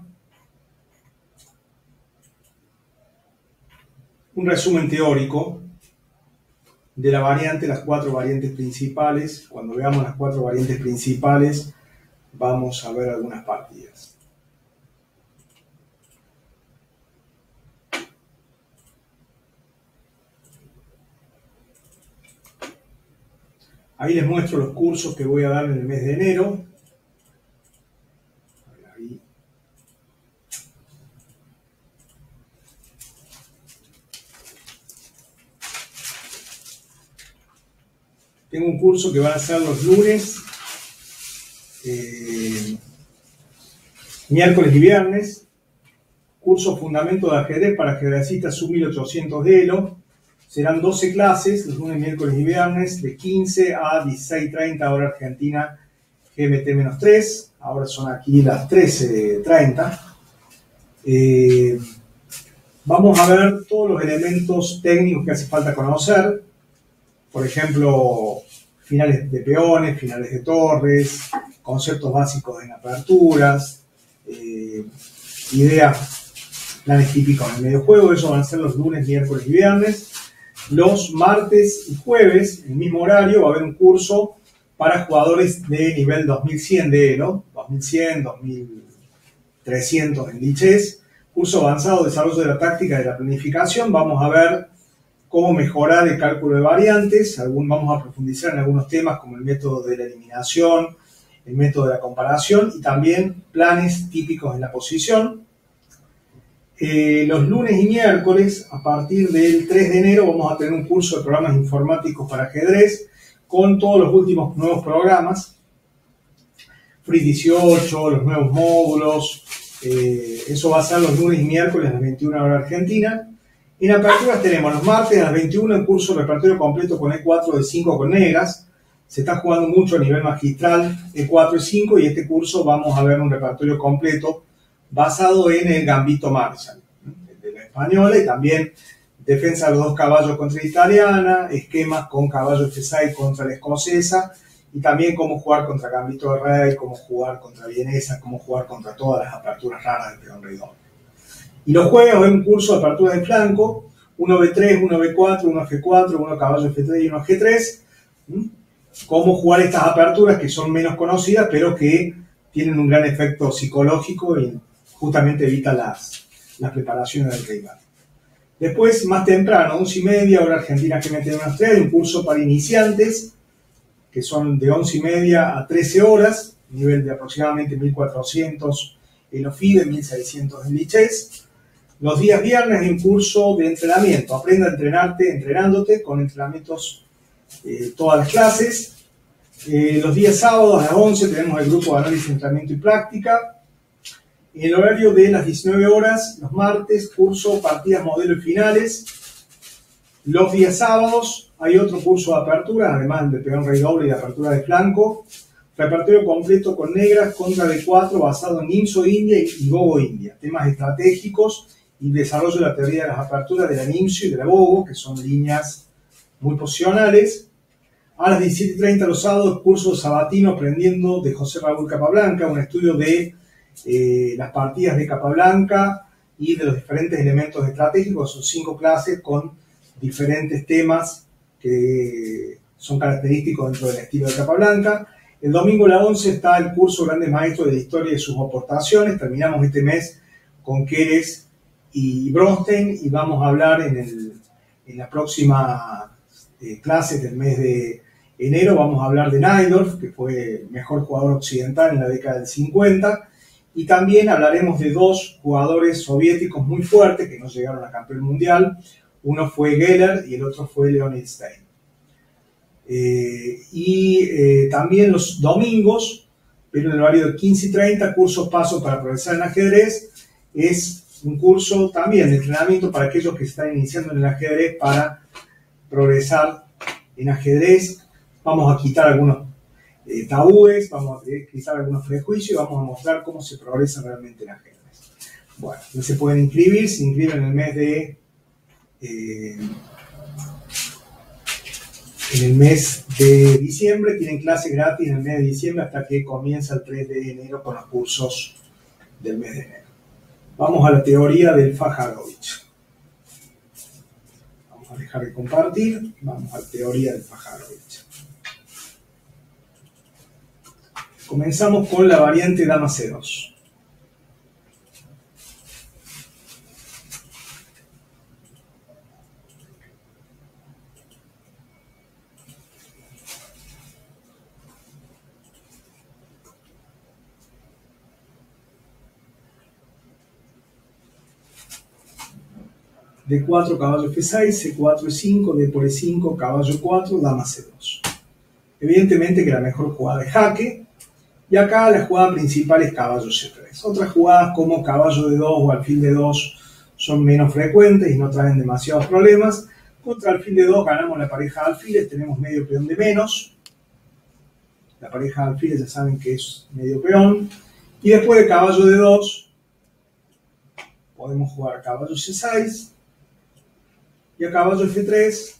un resumen teórico de la variante, las cuatro variantes principales. Cuando veamos las cuatro variantes principales, vamos a ver algunas partidas. Ahí les muestro los cursos que voy a dar en el mes de enero. Ahí. Tengo un curso que van a ser los lunes, eh, miércoles y viernes. Curso Fundamento de Ajedrez para ajedrecistas sub mil ochocientos de Elo. Serán doce clases, los lunes, miércoles y viernes, de quince a dieciséis treinta hora argentina, G M T menos tres. Ahora son aquí las trece treinta. Eh, vamos a ver todos los elementos técnicos que hace falta conocer. Por ejemplo, finales de peones, finales de torres, conceptos básicos en aperturas, eh, idea, planes típicos en el medio juego. Eso van a ser los lunes, miércoles y viernes. Los martes y jueves, en el mismo horario, va a haber un curso para jugadores de nivel dos mil cien de Elo, dos mil cien, dos mil trescientos en Lichess. Curso avanzado de desarrollo de la táctica de la planificación. Vamos a ver cómo mejorar el cálculo de variantes. Algún, vamos a profundizar en algunos temas como el método de la eliminación, el método de la comparación y también planes típicos en la posición. Eh, los lunes y miércoles, a partir del tres de enero, vamos a tener un curso de programas informáticos para ajedrez con todos los últimos nuevos programas. Free dieciocho, los nuevos módulos, eh, eso va a ser los lunes y miércoles a las veintiuna horas Argentina. En aperturas tenemos los martes a las veintiuna el curso de repertorio completo con E cuatro de cinco con negras. Se está jugando mucho a nivel magistral E cuatro y cinco y este curso vamos a ver un repertorio completo basado en el Gambito Marshall, de la española, y también defensa de los dos caballos contra la italiana, esquemas con caballo F seis contra la escocesa, y también cómo jugar contra Gambito de Rey, cómo jugar contra vienesa, cómo jugar contra todas las aperturas raras del peón rey doble. Y los jueves hay un curso de apertura de flanco, uno B tres, uno B cuatro, uno F cuatro, uno caballo F tres y uno G tres. ¿Mm? Cómo jugar estas aperturas que son menos conocidas, pero que tienen un gran efecto psicológico y justamente evita las, las preparaciones del rival. Después, más temprano, once y media, hora argentina G M T menos tres, hay un curso para iniciantes, que son de once y media a trece horas, nivel de aproximadamente mil cuatrocientos en O F I D E, mil seiscientos en Lichess. Los días viernes hay un curso de entrenamiento, aprenda a entrenarte entrenándote con entrenamientos eh, todas las clases. Eh, los días sábados a las once tenemos el grupo de análisis, entrenamiento y práctica. En el horario de las diecinueve horas, los martes, curso, partidas, modelo y finales. Los días sábados hay otro curso de apertura, además de peón rey doble y de apertura de flanco. Repertorio completo con negras contra D cuatro basado en Nimzo India y Bogo India. Temas estratégicos y desarrollo de la teoría de las aperturas de la Nimzo y de la Bogo, que son líneas muy posicionales. A las diecisiete y treinta los sábados, curso sabatino aprendiendo de José Raúl Capablanca, un estudio de eh, las partidas de Capablanca y de los diferentes elementos estratégicos. Son cinco clases con diferentes temas que son característicos dentro del estilo de Capablanca. El domingo a las once está el curso Grandes Maestros de la Historia y sus aportaciones. Terminamos este mes con Keres y Bronstein y vamos a hablar en, el, en la próxima eh, clase del mes de enero. Vamos a hablar de Najdorf, que fue el mejor jugador occidental en la década del cincuenta. Y también hablaremos de dos jugadores soviéticos muy fuertes que no llegaron a campeón mundial. Uno fue Geller y el otro fue Leonid Stein. Eh, y eh, también los domingos, pero en el horario de quince y treinta, cursos pasos para progresar en ajedrez. Es un curso también de entrenamiento para aquellos que se están iniciando en el ajedrez para progresar en ajedrez. Vamos a quitar algunos eh, tabúes, vamos a quitar algunos prejuicios y vamos a mostrar cómo se progresa realmente en ajedrez. Bueno, no se pueden inscribir, se inscriben en el mes de eh, en el mes de diciembre, tienen clase gratis en el mes de diciembre hasta que comienza el tres de enero con los cursos del mes de enero. Vamos a la teoría del Fajarovich. Vamos a dejar de compartir, vamos a la teoría del Fajarovich. Comenzamos con la variante dama C dos. D cuatro, caballo F seis, C cuatro, E cinco, D por E cinco, caballo cuatro, dama C dos. Evidentemente que la mejor jugada es jaque, y acá la jugada principal es caballo C tres. Otras jugadas como caballo D dos o alfil D dos son menos frecuentes y no traen demasiados problemas. Contra alfil D dos ganamos la pareja de alfiles, tenemos medio peón de menos. La pareja de alfiles ya saben que es medio peón. Y después de caballo D dos podemos jugar caballo C seis. Y a caballo F tres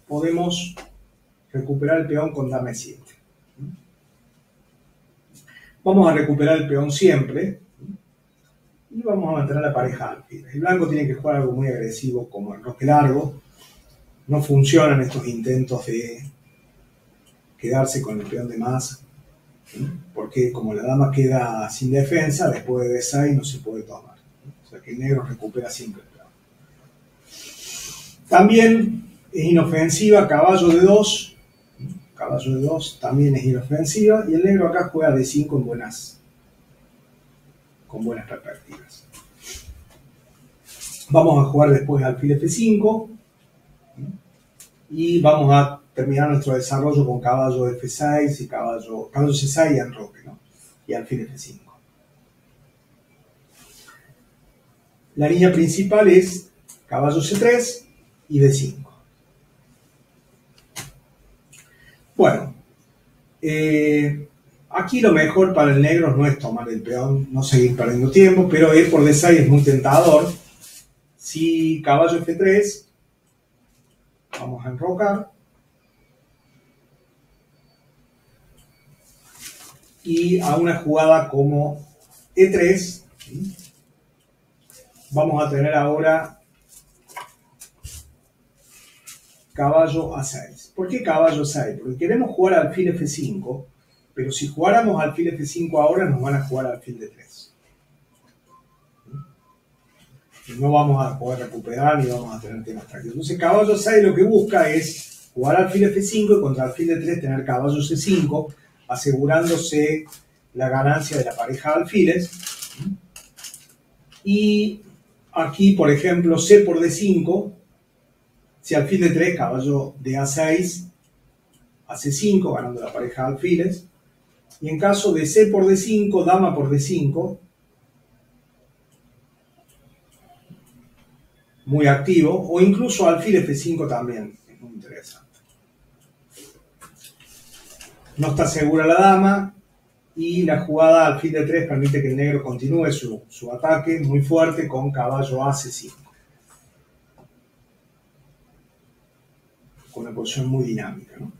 podemos recuperar el peón con dama E siete. Vamos a recuperar el peón siempre y vamos a mantener la pareja alfiles. El blanco tiene que jugar algo muy agresivo como el enroque largo. No funcionan estos intentos de quedarse con el peón de más, porque como la dama queda sin defensa, después de D seis no se puede tomar. O sea que el negro recupera siempre el peón. También es inofensiva caballo de dos. Caballo de dos también es inofensiva. Y el negro acá juega D cinco en buenas, con buenas perspectivas. Vamos a jugar después alfil F cinco. Y vamos a terminar nuestro desarrollo con caballo F seis y caballo, caballo C seis y enroque, ¿no? Y alfil F cinco. La línea principal es caballo C tres y D cinco. Bueno, eh, aquí lo mejor para el negro no es tomar el peón, no seguir perdiendo tiempo, pero E por D seis es muy tentador. Si caballo F tres, vamos a enrocar. Y a una jugada como E tres, vamos a tener ahora caballo A seis. ¿Por qué caballo A seis? Porque queremos jugar alfil F cinco, pero si jugáramos alfil F cinco ahora nos van a jugar alfil D tres. No vamos a poder recuperar ni vamos a tener temas prácticos. Entonces caballo A seis lo que busca es jugar alfil F cinco y contra alfil D tres tener caballo C cinco, asegurándose la ganancia de la pareja de alfiles. Y aquí, por ejemplo, C por D cinco, si alfil D tres, caballo de A seis a C cinco, ganando la pareja de alfiles. Y en caso de C por D cinco, dama por D cinco, muy activo, o incluso alfil F cinco también, es muy interesante. No está segura la dama y la jugada alfil D tres permite que el negro continúe su, su ataque muy fuerte con caballo A C cinco. Con una posición muy dinámica, ¿no?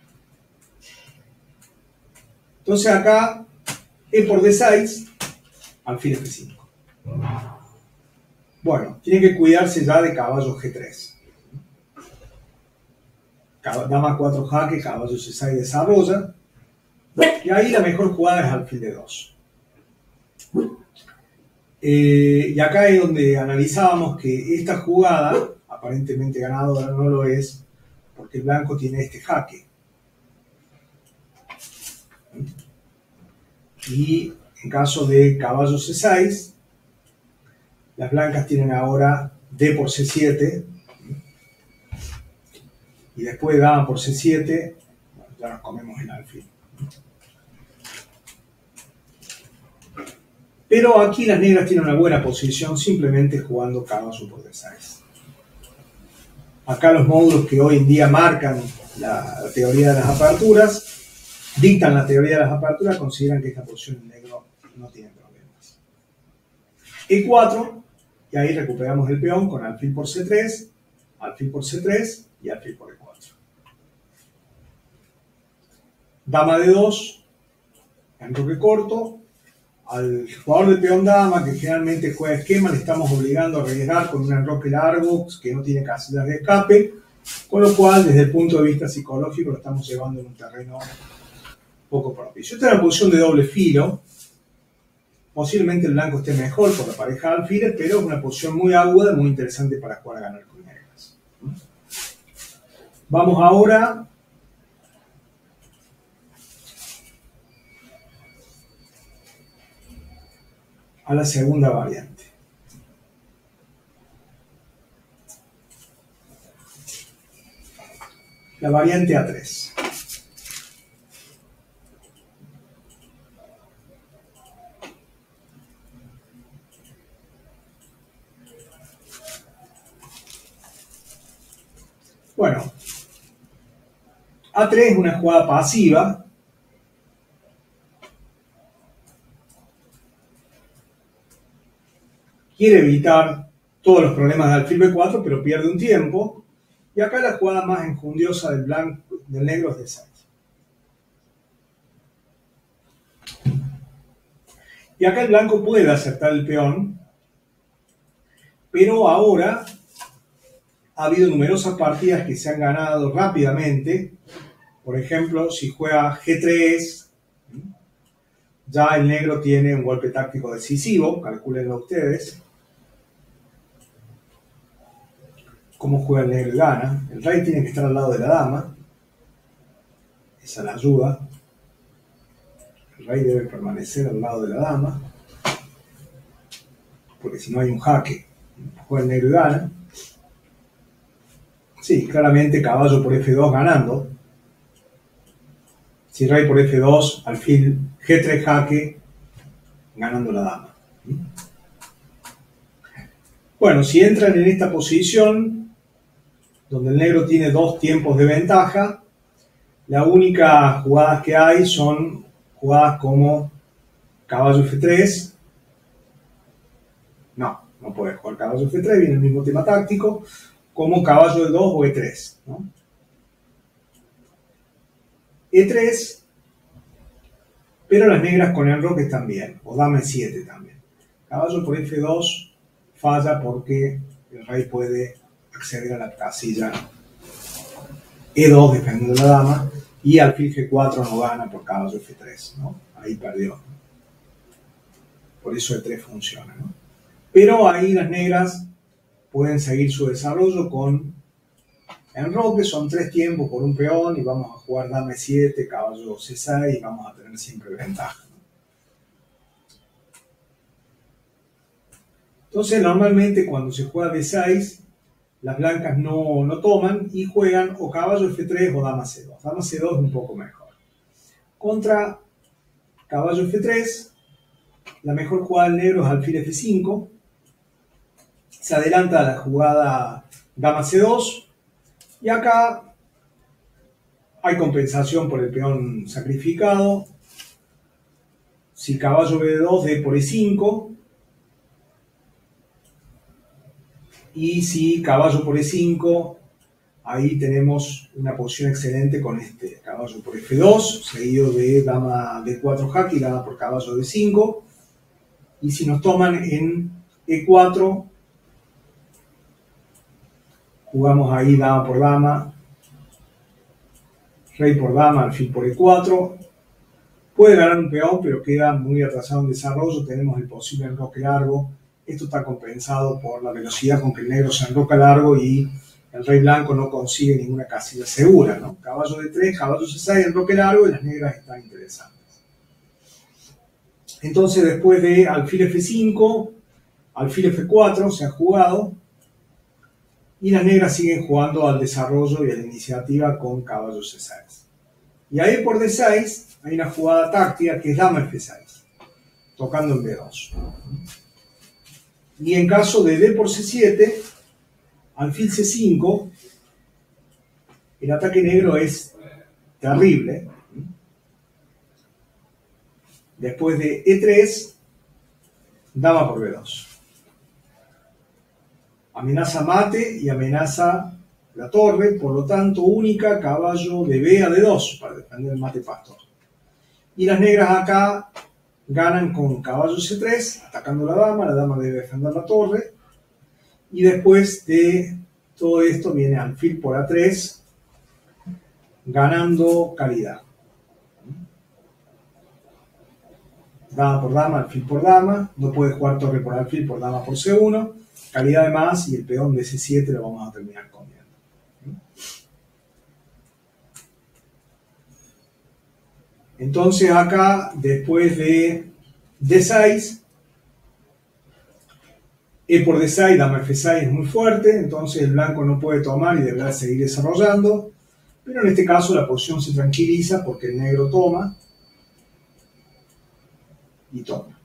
Entonces acá, E por D seis, alfil F cinco. Bueno, tiene que cuidarse ya de caballo G tres. Dama cuatro jaque, caballo C seis desarrolla. Y ahí la mejor jugada es alfil D dos. Eh, y acá es donde analizábamos que esta jugada, aparentemente ganadora, no lo es, porque el blanco tiene este jaque. Y en caso de caballo C seis, las blancas tienen ahora D por C siete. Y después de dama por C siete, bueno, ya nos comemos el alfil. Pero aquí las negras tienen una buena posición simplemente jugando caballo por D seis. Acá los módulos que hoy en día marcan la, la teoría de las aperturas, dictan la teoría de las aperturas, consideran que esta posición en negro no tiene problemas. E cuatro, y ahí recuperamos el peón con alfil por C tres, alfil por C tres y alfil por E cuatro. Dama D dos, enroque corto. Al jugador de peón dama, que generalmente juega esquema, le estamos obligando a rellenar con un enroque largo que no tiene casillas de escape, con lo cual, desde el punto de vista psicológico, lo estamos llevando en un terreno poco propicio. Esta es una posición de doble filo. Posiblemente el blanco esté mejor por la pareja de alfiles, pero es una posición muy aguda, muy interesante para jugar a ganar con negras. Vamos ahora a la segunda variante. La variante A tres. Bueno, A tres es una jugada pasiva. Quiere evitar todos los problemas de alfil B cuatro, pero pierde un tiempo. Y acá la jugada más enjundiosa del, blanco, del negro es D seis. Y acá el blanco puede acertar el peón, pero ahora ha habido numerosas partidas que se han ganado rápidamente. Por ejemplo, si juega ge tres, ya el negro tiene un golpe táctico decisivo, calcúlenlo ustedes. ¿Cómo juega el negro y gana? El rey tiene que estar al lado de la dama. Esa la ayuda. El rey debe permanecer al lado de la dama, porque si no hay un jaque. Juega el negro y gana. Sí, claramente caballo por efe dos ganando. Si rey por efe dos, alfil ge tres jaque, ganando la dama. Bueno, si entran en esta posición, donde el negro tiene dos tiempos de ventaja, las únicas jugadas que hay son jugadas como caballo efe tres. No, no puede jugar caballo efe tres, viene el mismo tema táctico, como caballo de dos o e tres, ¿no? e tres, pero las negras con enroque están bien, o dama e siete también. Caballo por efe dos falla porque el rey puede acceder a la casilla e dos defendiendo la dama, y alfil ge cuatro no gana por caballo efe tres, ¿no? Ahí perdió. Por eso e tres funciona, ¿no? Pero ahí las negras pueden seguir su desarrollo con enroque, son tres tiempos por un peón, y vamos a jugar dama e siete, caballo ce seis, y vamos a tener siempre ventaja, ¿no? Entonces, normalmente cuando se juega de seis, las blancas no, no toman y juegan o caballo efe tres o dama ce dos. Dama ce dos es un poco mejor. Contra caballo efe tres, la mejor jugada del negro es alfil efe cinco. Se adelanta a la jugada dama ce dos. Y acá hay compensación por el peón sacrificado. Si caballo be dos, d por e cinco. Y si caballo por e cinco, ahí tenemos una posición excelente con este caballo por efe dos, seguido de dama de cuatro jaque y dama por caballo de cinco. Y si nos toman en e cuatro, jugamos ahí dama por dama, rey por dama, alfil por e cuatro. Puede ganar un peón, pero queda muy atrasado en desarrollo. Tenemos el posible enroque largo. Esto está compensado por la velocidad con que el negro se enroca largo y el rey blanco no consigue ninguna casilla segura, ¿no? Caballo de tres, caballo ce seis, enroque largo, y las negras están interesantes. Entonces, después de alfil efe cinco, alfil efe cuatro se ha jugado, y las negras siguen jugando al desarrollo y a la iniciativa con caballo ce seis. Y ahí por de seis hay una jugada táctica que es dama efe seis, tocando en be dos. Y en caso de d por ce siete, alfil ce cinco, el ataque negro es terrible. Después de e tres, dama por be dos. Amenaza mate y amenaza la torre, por lo tanto única caballo de b a de dos para defender el mate pastor. Y las negras acá ganan con caballo ce tres, atacando la dama, la dama debe defender la torre, y después de todo esto viene alfil por a tres, ganando calidad. Dama por dama, alfil por dama, no puede jugar torre por alfil por dama por ce uno, calidad de más, y el peón de ce siete lo vamos a terminar comiendo. Entonces acá, después de de seis, e por de seis, dama efe seis es muy fuerte, entonces el blanco no puede tomar y deberá seguir desarrollando, pero en este caso la posición se tranquiliza porque el negro toma y toma.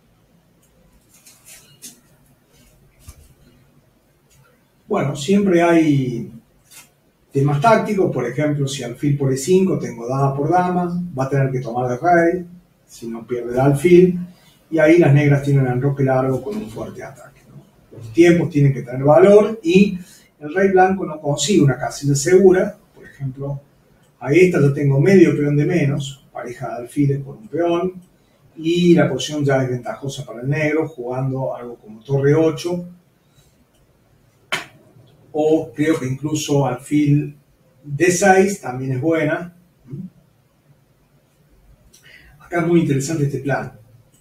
Bueno, siempre hay temas tácticos, por ejemplo, si alfil por e cinco tengo dama por dama, va a tener que tomar de rey, si no pierde el alfil, y ahí las negras tienen el enroque largo con un fuerte ataque, ¿no? Los tiempos tienen que tener valor y el rey blanco no consigue una casilla segura. Por ejemplo, a esta yo tengo medio peón de menos, pareja de alfiles por un peón, Y la posición ya es ventajosa para el negro, jugando algo como torre ocho. O creo que incluso alfil D seis también es buena. Acá es muy interesante este plan.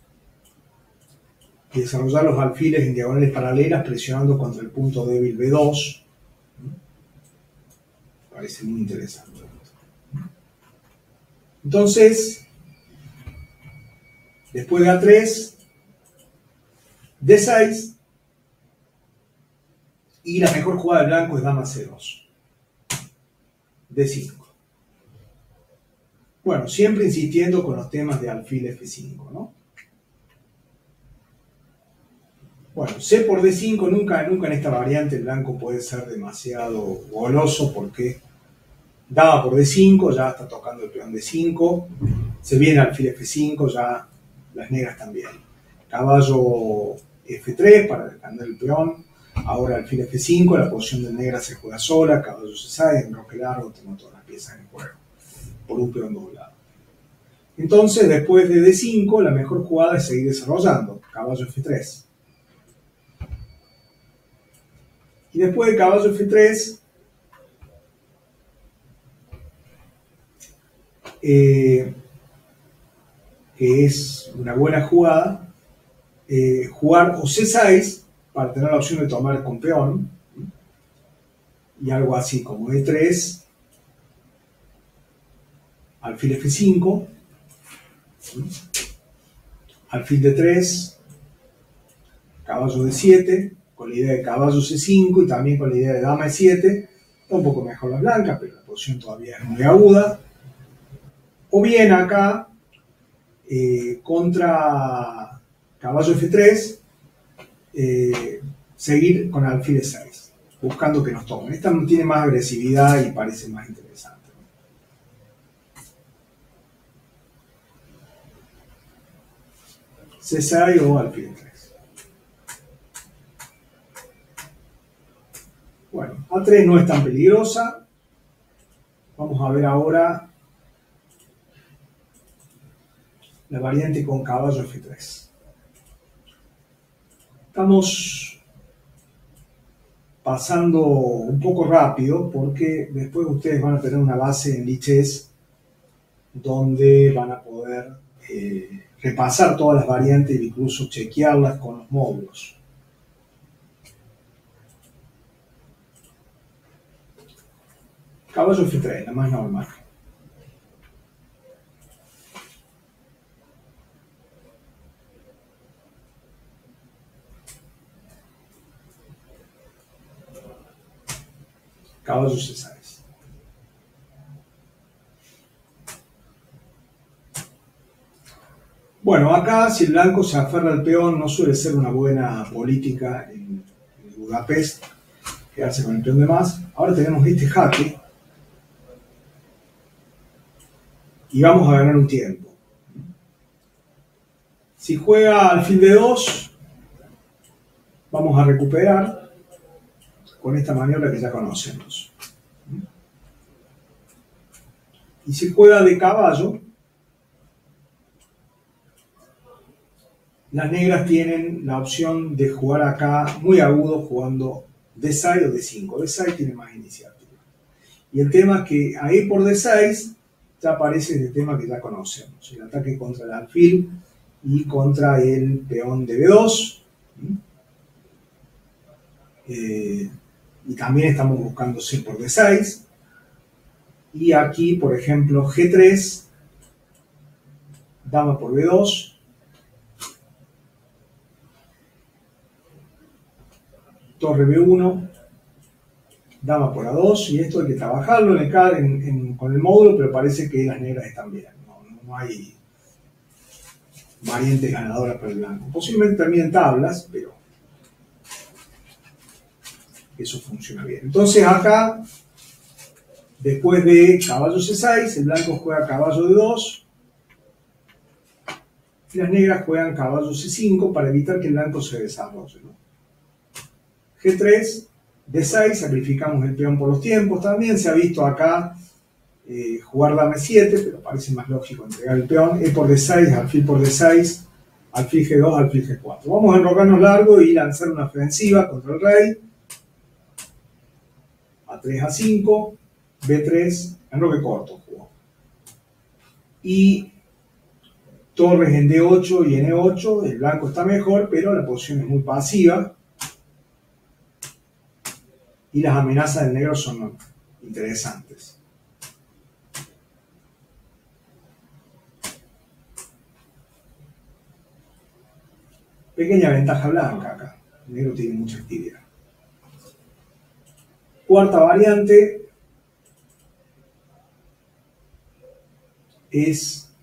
Desarrollar los alfiles en diagonales paralelas presionando contra el punto débil B dos. Parece muy interesante. Entonces, después de A tres, D seis, y la mejor jugada de blanco es dama C dos. D cinco. Bueno, siempre insistiendo con los temas de alfil F cinco, ¿no? Bueno, C por D cinco, nunca, nunca en esta variante el blanco puede ser demasiado goloso porque dama por D cinco, ya está tocando el peón D cinco, se viene alfil F cinco, ya las negras también. Caballo F tres para defender el peón, ahora alfil F cinco, la posición de negra se juega sola, caballo C seis, enroque largo, tengo todas las piezas en juego, por un peón doblado. Entonces, después de D cinco, la mejor jugada es seguir desarrollando, caballo F tres. Y después de caballo F tres, eh, que es una buena jugada, eh, jugar o C seis para tener la opción de tomar con peón, y algo así como E tres, alfil F cinco, alfil D tres, caballo D siete, con la idea de caballo C cinco y también con la idea de dama E siete, está un poco mejor la blanca, pero la posición todavía es muy aguda. O bien acá, eh, contra caballo F tres, eh, seguir con alfil E seis, buscando que nos tomen. Esta tiene más agresividad y parece más interesante. C seis o alfil E tres. Bueno, A tres no es tan peligrosa. Vamos a ver ahora la variante con caballo F tres. Estamos pasando un poco rápido porque después ustedes van a tener una base en Lichess donde van a poder eh, repasar todas las variantes e incluso chequearlas con los módulos. Caballo F tres, la más normal. Caballo C seis. Bueno, acá si el blanco se aferra al peón no suele ser una buena política en, en Budapest, quedarse con el peón de más. Ahora tenemos este jaque y vamos a ganar un tiempo. Si juega alfil D dos, vamos a recuperar con esta maniobra que ya conocemos. Y si juega de caballo, las negras tienen la opción de jugar acá muy agudo jugando D seis o D cinco. D seis tiene más iniciativa. Y el tema es que ahí por D seis ya aparece el tema que ya conocemos. El ataque contra el alfil y contra el peón de B dos. Eh, y también estamos buscando C por D seis. Y aquí, por ejemplo, G tres, dama por B dos. Torre B uno, dama por A dos, y esto hay que trabajarlo en el, en, en, con el módulo, pero parece que las negras están bien, no, no hay variantes ganadoras para el blanco. Posiblemente también en tablas, pero eso funciona bien. Entonces acá, después de caballo C seis, el blanco juega caballo D dos, y las negras juegan caballo C cinco para evitar que el blanco se desarrolle, ¿no? G tres, D seis, sacrificamos el peón por los tiempos. También se ha visto acá eh, jugar dama e siete, pero parece más lógico entregar el peón. E por D seis, alfil por D seis, alfil G dos, alfil G cuatro. Vamos a enrocarnos largo y lanzar una ofensiva contra el rey. A tres, A cinco, B tres, enroque corto jugó. Y torres en D ocho y en E ocho, el blanco está mejor, pero la posición es muy pasiva. Y las amenazas del negro son interesantes. Pequeña ventaja blanca acá. El negro tiene mucha actividad. Cuarta variante es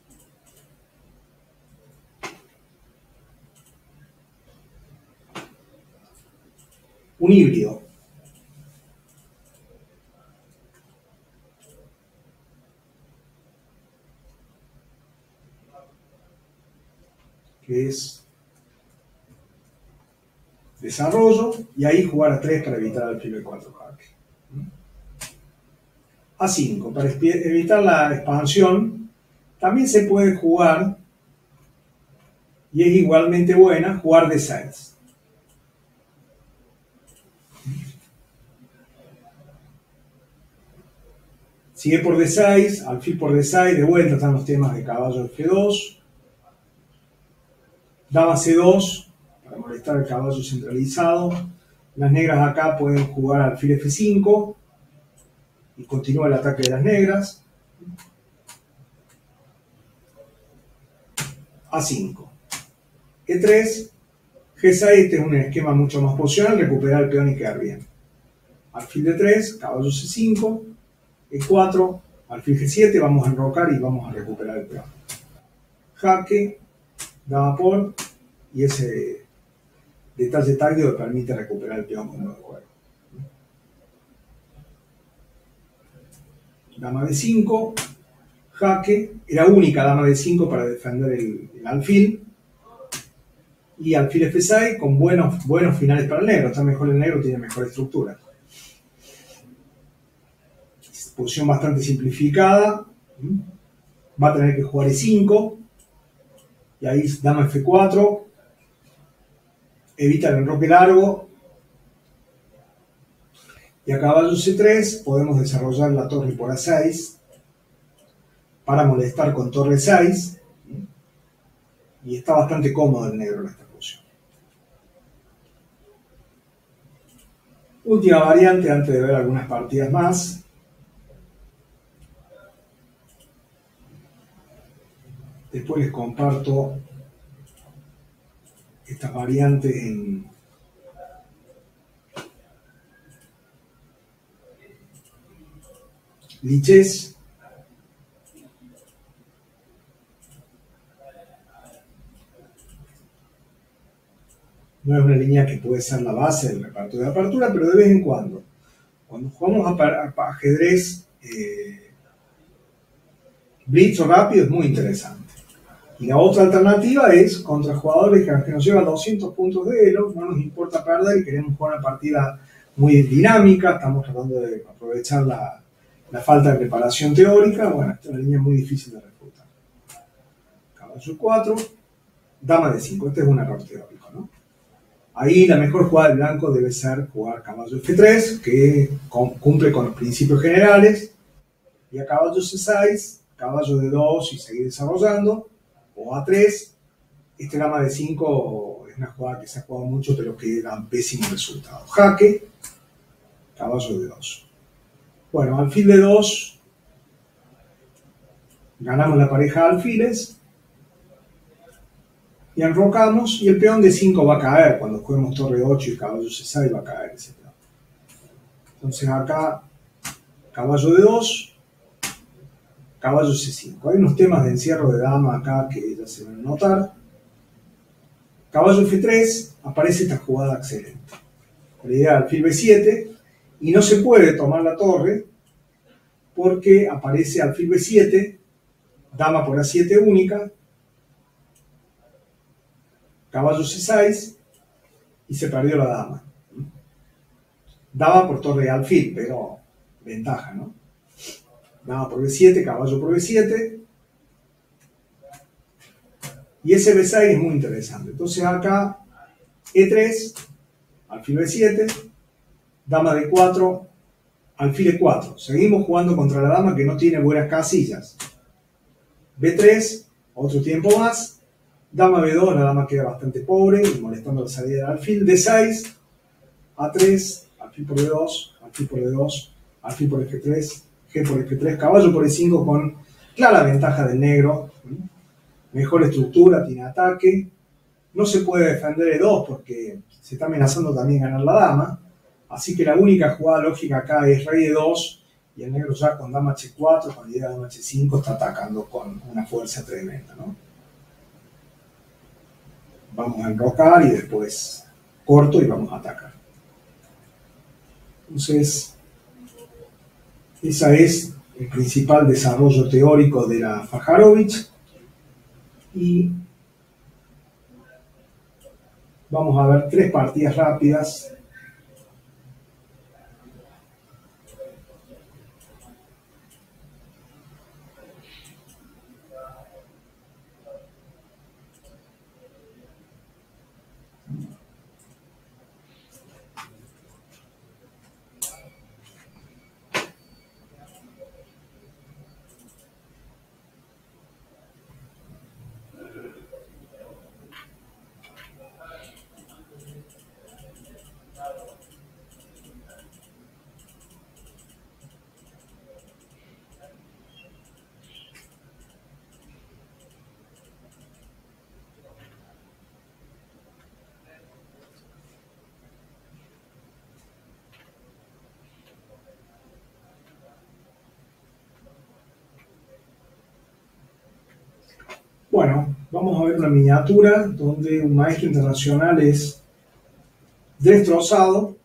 un híbrido. Que es desarrollo, y ahí jugar a tres para evitar alfil B cuatro jaque. A cinco, para evitar la expansión, también se puede jugar, y es igualmente buena, jugar D seis. Sigue por D seis, alfil por D seis, de vuelta están los temas de caballo F dos, dama C dos, para molestar el caballo centralizado. Las negras acá pueden jugar alfil F cinco, y continúa el ataque de las negras. A cinco. E tres, G seis, este es un esquema mucho más posicional, recuperar el peón y quedar bien. Alfil D tres, caballo C cinco, E cuatro, alfil G siete, vamos a enrocar y vamos a recuperar el peón. Jaque, dama por, y ese detalle táctico que permite recuperar el peón con nuevo juego. Dama D cinco, jaque, era única dama D cinco para defender el, el alfil, y alfil F seis con buenos, buenos finales para el negro. Está mejor el negro, tiene mejor estructura. Posición bastante simplificada. Va a tener que jugar E cinco, y ahí dama F cuatro, evita el enroque largo, y a caballo C tres podemos desarrollar la torre por A seis para molestar con torre seis, y está bastante cómodo el negro en esta posición. Última variante antes de ver algunas partidas más. Después les comparto estas variantes en lichess. No es una línea que puede ser la base del reparto de apertura, pero de vez en cuando, cuando jugamos a, a, a ajedrez eh, blitz o rápido, es muy interesante. Y la otra alternativa es contra jugadores que, que nos llevan doscientos puntos de elo, no nos importa perder y queremos jugar una partida muy dinámica, estamos tratando de aprovechar la, la falta de preparación teórica. Bueno, esta es una línea muy difícil de refutar. Caballo cuatro, dama de cinco, este es un error teórico, ¿no? Ahí la mejor jugada del blanco debe ser jugar caballo F tres, que cumple con los principios generales, y a caballo C seis, caballo D dos y seguir desarrollando, o A tres. Este dama de cinco es una jugada que se ha jugado mucho, pero que da pésimo resultado. Jaque, caballo D dos. Bueno, alfil D dos, ganamos la pareja de alfiles, y enrocamos, y el peón D cinco va a caer. Cuando juguemos torre ocho y caballo C seis va a caer ese peón. Entonces acá, caballo D dos, caballo C cinco. Hay unos temas de encierro de dama acá que ya se van a notar. Caballo F tres, aparece esta jugada excelente. La idea de alfil B siete, y no se puede tomar la torre porque aparece alfil B siete, dama por A siete única, caballo C seis, y se perdió la dama. Dama por torre de alfil, pero ventaja, ¿no? dama por B siete, caballo por B siete. Y ese B seis es muy interesante. Entonces acá E tres, alfil B siete, dama D cuatro, alfil E cuatro. Seguimos jugando contra la dama que no tiene buenas casillas. B tres, otro tiempo más. Dama B dos, la dama queda bastante pobre y molestando la salida del alfil. D seis, A tres, alfil por B dos, alfil por B dos, alfil por F tres, G por F tres, caballo por E cinco con clara ventaja del negro. Mejor estructura, tiene ataque. No se puede defender E dos porque se está amenazando también ganar la dama. Así que la única jugada lógica acá es rey E dos y el negro ya con dama H cuatro, con idea de dama H cinco, está atacando con una fuerza tremenda, ¿no? Vamos a enrocar y después corto y vamos a atacar. Entonces, ese es el principal desarrollo teórico de la Fajarovich. Y vamos a ver tres partidas rápidas. Bueno, vamos a ver una miniatura donde un maestro internacional es destrozado.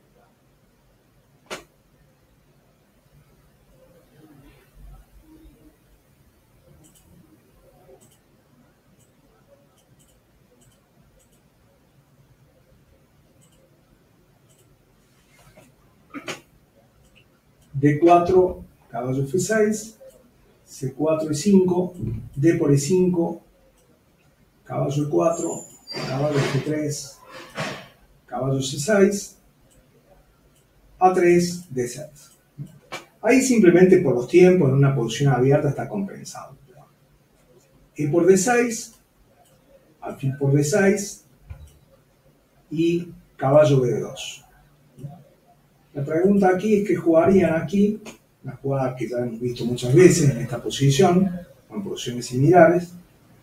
D cuatro, caballo F seis, C cuatro, E cinco, D por E cinco, caballo E cuatro, caballo F tres, caballo C seis, A tres, D seis. Ahí simplemente por los tiempos en una posición abierta está compensado. E por D seis, alfil por D seis y caballo B dos. La pregunta aquí es que jugarían aquí, una jugada que ya hemos visto muchas veces en esta posición, o en posiciones similares.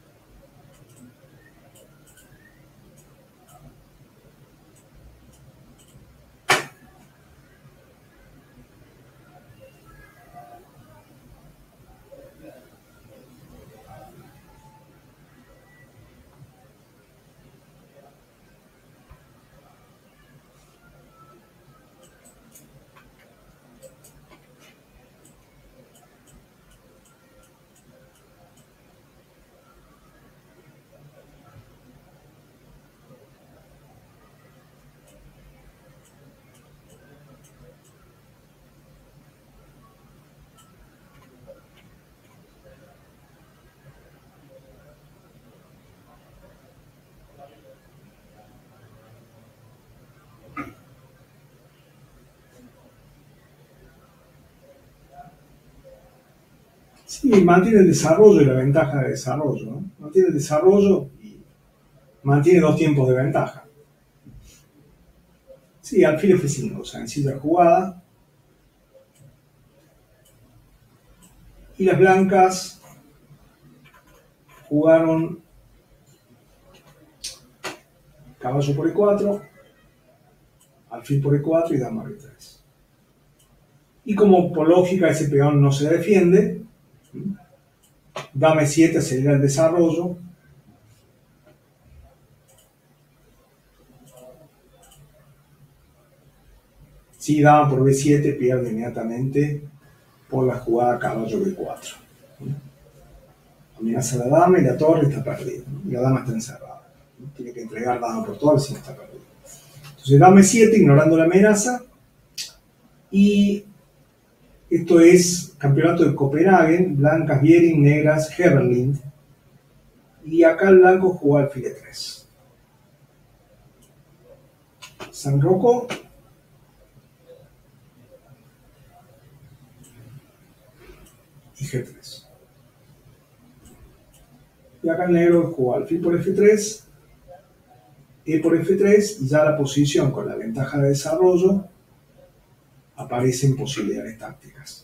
Sí, mantiene el desarrollo y la ventaja de desarrollo, ¿no? Mantiene el desarrollo y mantiene dos tiempos de ventaja. Sí, alfil F cinco, sencilla jugada. Y las blancas jugaron caballo por E cuatro, alfil por E cuatro y dama B tres. Y como por lógica ese peón no se defiende, dama E siete acelera el desarrollo. Si dama por B siete pierde inmediatamente por la jugada caballo B cuatro. Amenaza a la dama y la torre está perdida. Y la dama está encerrada. Tiene que entregar dama por torre si no está perdida. Entonces dama E siete ignorando la amenaza y Esto es campeonato de Copenhague, blancas Viering, negras Heberlind. Y acá el blanco jugó alfil e tres. San Rocco. Y ge tres. Y acá el negro jugó alfil por efe tres, e por efe tres, y ya la posición con la ventaja de desarrollo aparecen posibilidades tácticas.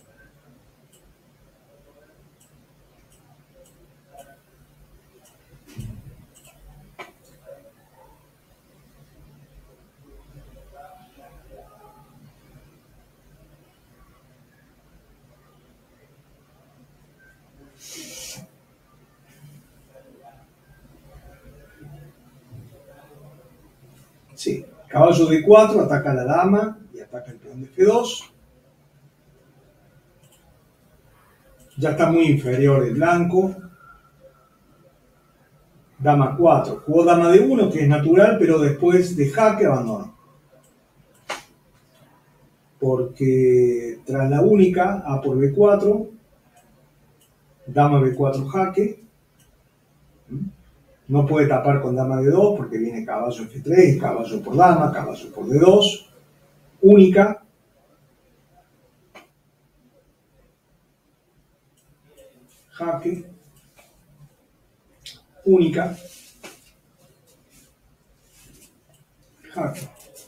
Sí, caballo de cuatro ataca a la dama y ataca el peón de efe dos. Ya está muy inferior el blanco. Dama cuatro. Jugó dama de uno, que es natural, pero después de jaque abandonó. Porque tras la única, a por be cuatro, dama be cuatro jaque. No puede tapar con dama de dos porque viene caballo efe tres, caballo por dama, caballo por de dos. Única. Jaque. Única. Jaque.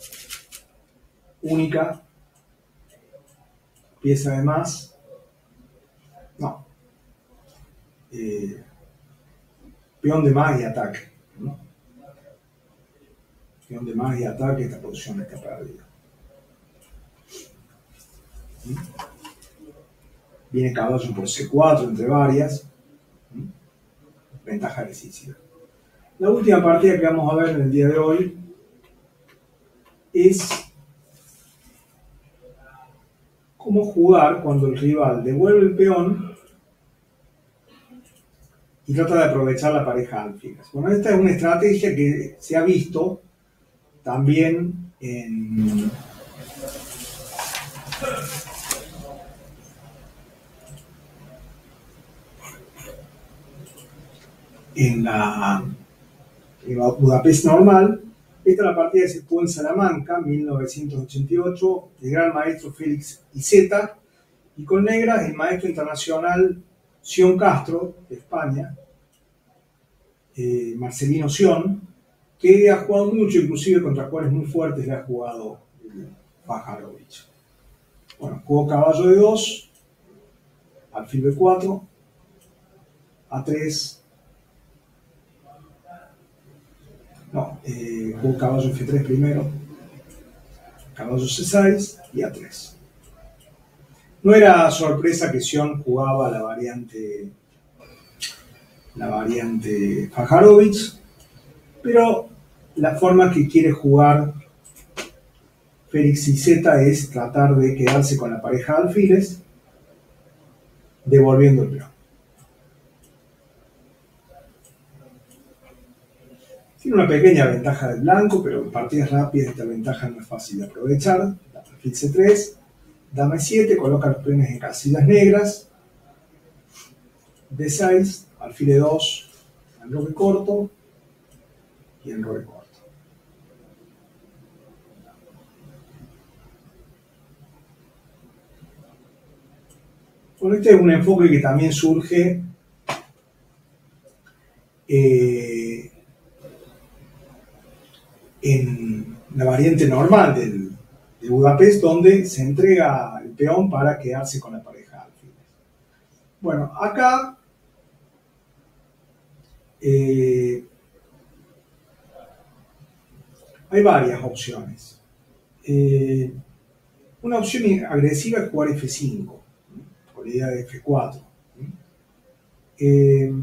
Única. Pieza de más. No. Eh, peón de más y ataque, ¿no? Peón de más y ataque, esta posición está perdida. ¿Mm? Viene caballo por ce cuatro entre varias. ¿Mm? Ventaja decisiva. La última partida que vamos a ver en el día de hoy es cómo jugar cuando el rival devuelve el peón y trata de aprovechar la pareja alfiles. Bueno, esta es una estrategia que se ha visto también en, en, la, en la Budapest normal. Esta es la partida que se jugó en Salamanca, mil novecientos ochenta y ocho, el gran maestro Félix Iceta, y con negras el maestro internacional Sion Castro, de España, eh, Marcelino Sion, que ha jugado mucho, inclusive contra jugadores muy fuertes le ha jugado Fajarovich. Bueno, jugó caballo de dos, alfil be cuatro, a tres, no, eh, jugó caballo efe tres primero, caballo ce seis y a tres. No era sorpresa que Sion jugaba la variante la variante Fajarovich, pero la forma que quiere jugar Félix Iceta es tratar de quedarse con la pareja de alfiles, devolviendo el peón. Tiene una pequeña ventaja del blanco, pero en partidas rápidas esta ventaja no es fácil de aprovechar. Alfil ce tres, dama e siete, coloca los peones en casillas negras, de seis, alfil e dos, enroque corto y enroque corto. Bueno, este es un enfoque que también surge eh, en la variante normal del, de Budapest, donde se entrega el peón para quedarse con la pareja de alfiles. Bueno, acá eh, hay varias opciones. Eh, una opción agresiva es jugar efe cinco, con la idea de efe cuatro. Eh,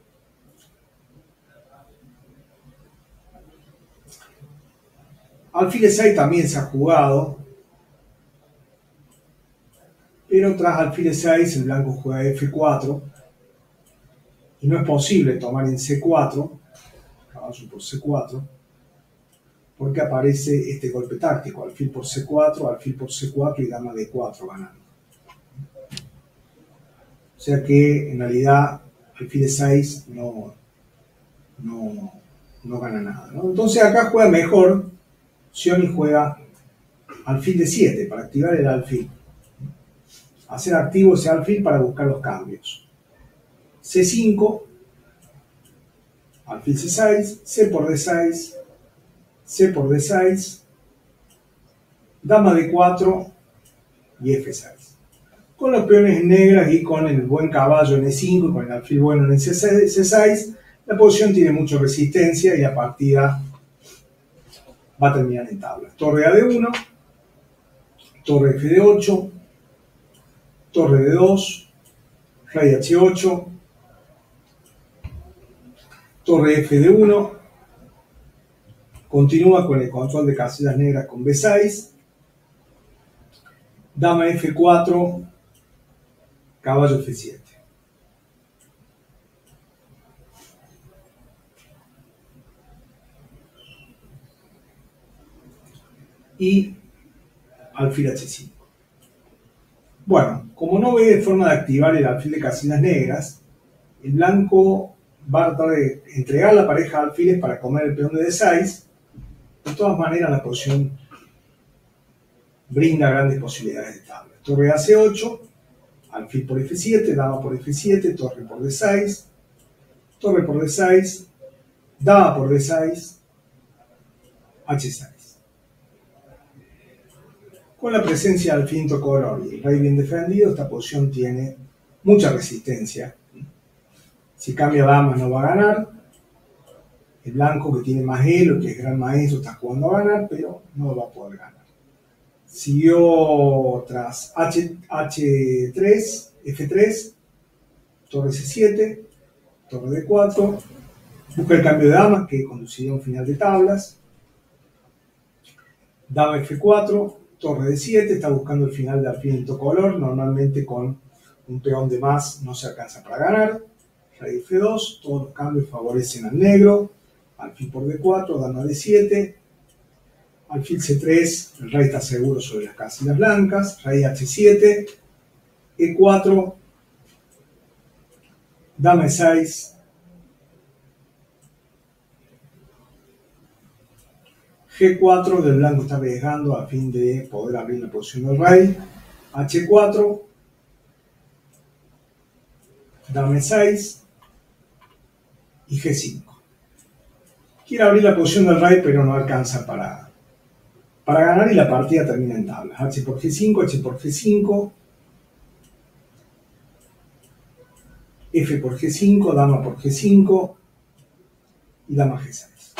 alfil e seis también se ha jugado, pero tras alfil e seis el blanco juega efe cuatro y no es posible tomar en ce cuatro, caballo por ce cuatro, porque aparece este golpe táctico, alfil por ce cuatro, alfil por ce cuatro y dama de cuatro ganando. O sea que en realidad alfil de seis no, no, no gana nada, ¿no? Entonces acá juega mejor, Cioni juega alfil de siete para activar el alfil. Hacer activo ese alfil para buscar los cambios. ce cinco, alfil ce seis, C por de seis, C por de seis, dama de cuatro y efe seis. Con los peones negras y con el buen caballo en e cinco y con el alfil bueno en ce seis, la posición tiene mucha resistencia y la partida va a terminar en tablas. Torre a de uno, torre efe de ocho, torre de dos, rey hache ocho, torre efe de uno, continúa con el control de casillas negras con be seis, dama efe cuatro, caballo efe siete. Y alfil hache cinco. Bueno, como no ve forma de activar el alfil de casillas negras, el blanco va a tratar de entregar la pareja de alfiles para comer el peón de de seis. De todas maneras, la posición brinda grandes posibilidades de tabla. Torre a ce ocho, alfil por efe siete, dama por efe siete, torre por de seis, torre por de seis, dama por de seis, hache seis. Con la presencia del alfil intocolor y el rey bien defendido, esta posición tiene mucha resistencia. Si cambia damas no va a ganar. El blanco, que tiene más elo, que es gran maestro, está jugando a ganar, pero no va a poder ganar. Siguió tras hache tres, efe tres, torre ce siete, torre de cuatro, busca el cambio de damas que conduciría a un final de tablas, dama efe cuatro, torre de siete, está buscando el final de alfil intocolor, normalmente con un peón de más no se alcanza para ganar, rey efe dos, todos los cambios favorecen al negro, alfil por de cuatro, dama de siete, alfil ce tres, el rey está seguro sobre las casillas blancas, rey hache siete, e cuatro, dama e seis, ge cuatro, del blanco está arriesgando a fin de poder abrir la posición del rey, hache cuatro, dama e seis y ge cinco. Quiere abrir la posición del rey, pero no alcanza para, para ganar y la partida termina en tablas. H por ge cinco, H por ge cinco, F por ge cinco, dama por ge cinco y dama ge seis.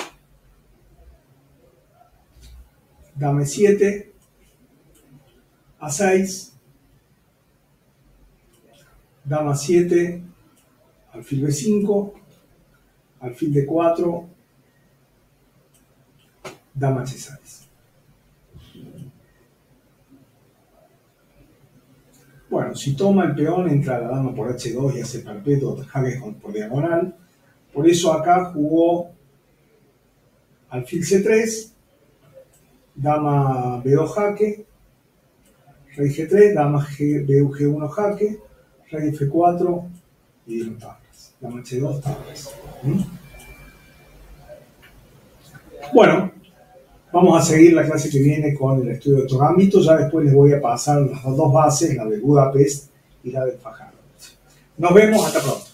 Dama e siete, a seis, dama siete, alfil be cinco, alfil de cuatro, dama hache seis. Bueno, si toma el peón, entra la dama por hache dos y hace perpetuo jaque por diagonal. Por eso acá jugó alfil ce tres, dama be dos jaque, rey ge tres, dama G, be ge uno jaque, rey efe cuatro y dieron tablas. Dama hache dos, tablas. ¿Mm? Bueno, vamos a seguir la clase que viene con el estudio de otros ámbitos. Ya después les voy a pasar las dos bases, la de Budapest y la de Fajardo. Nos vemos, hasta pronto.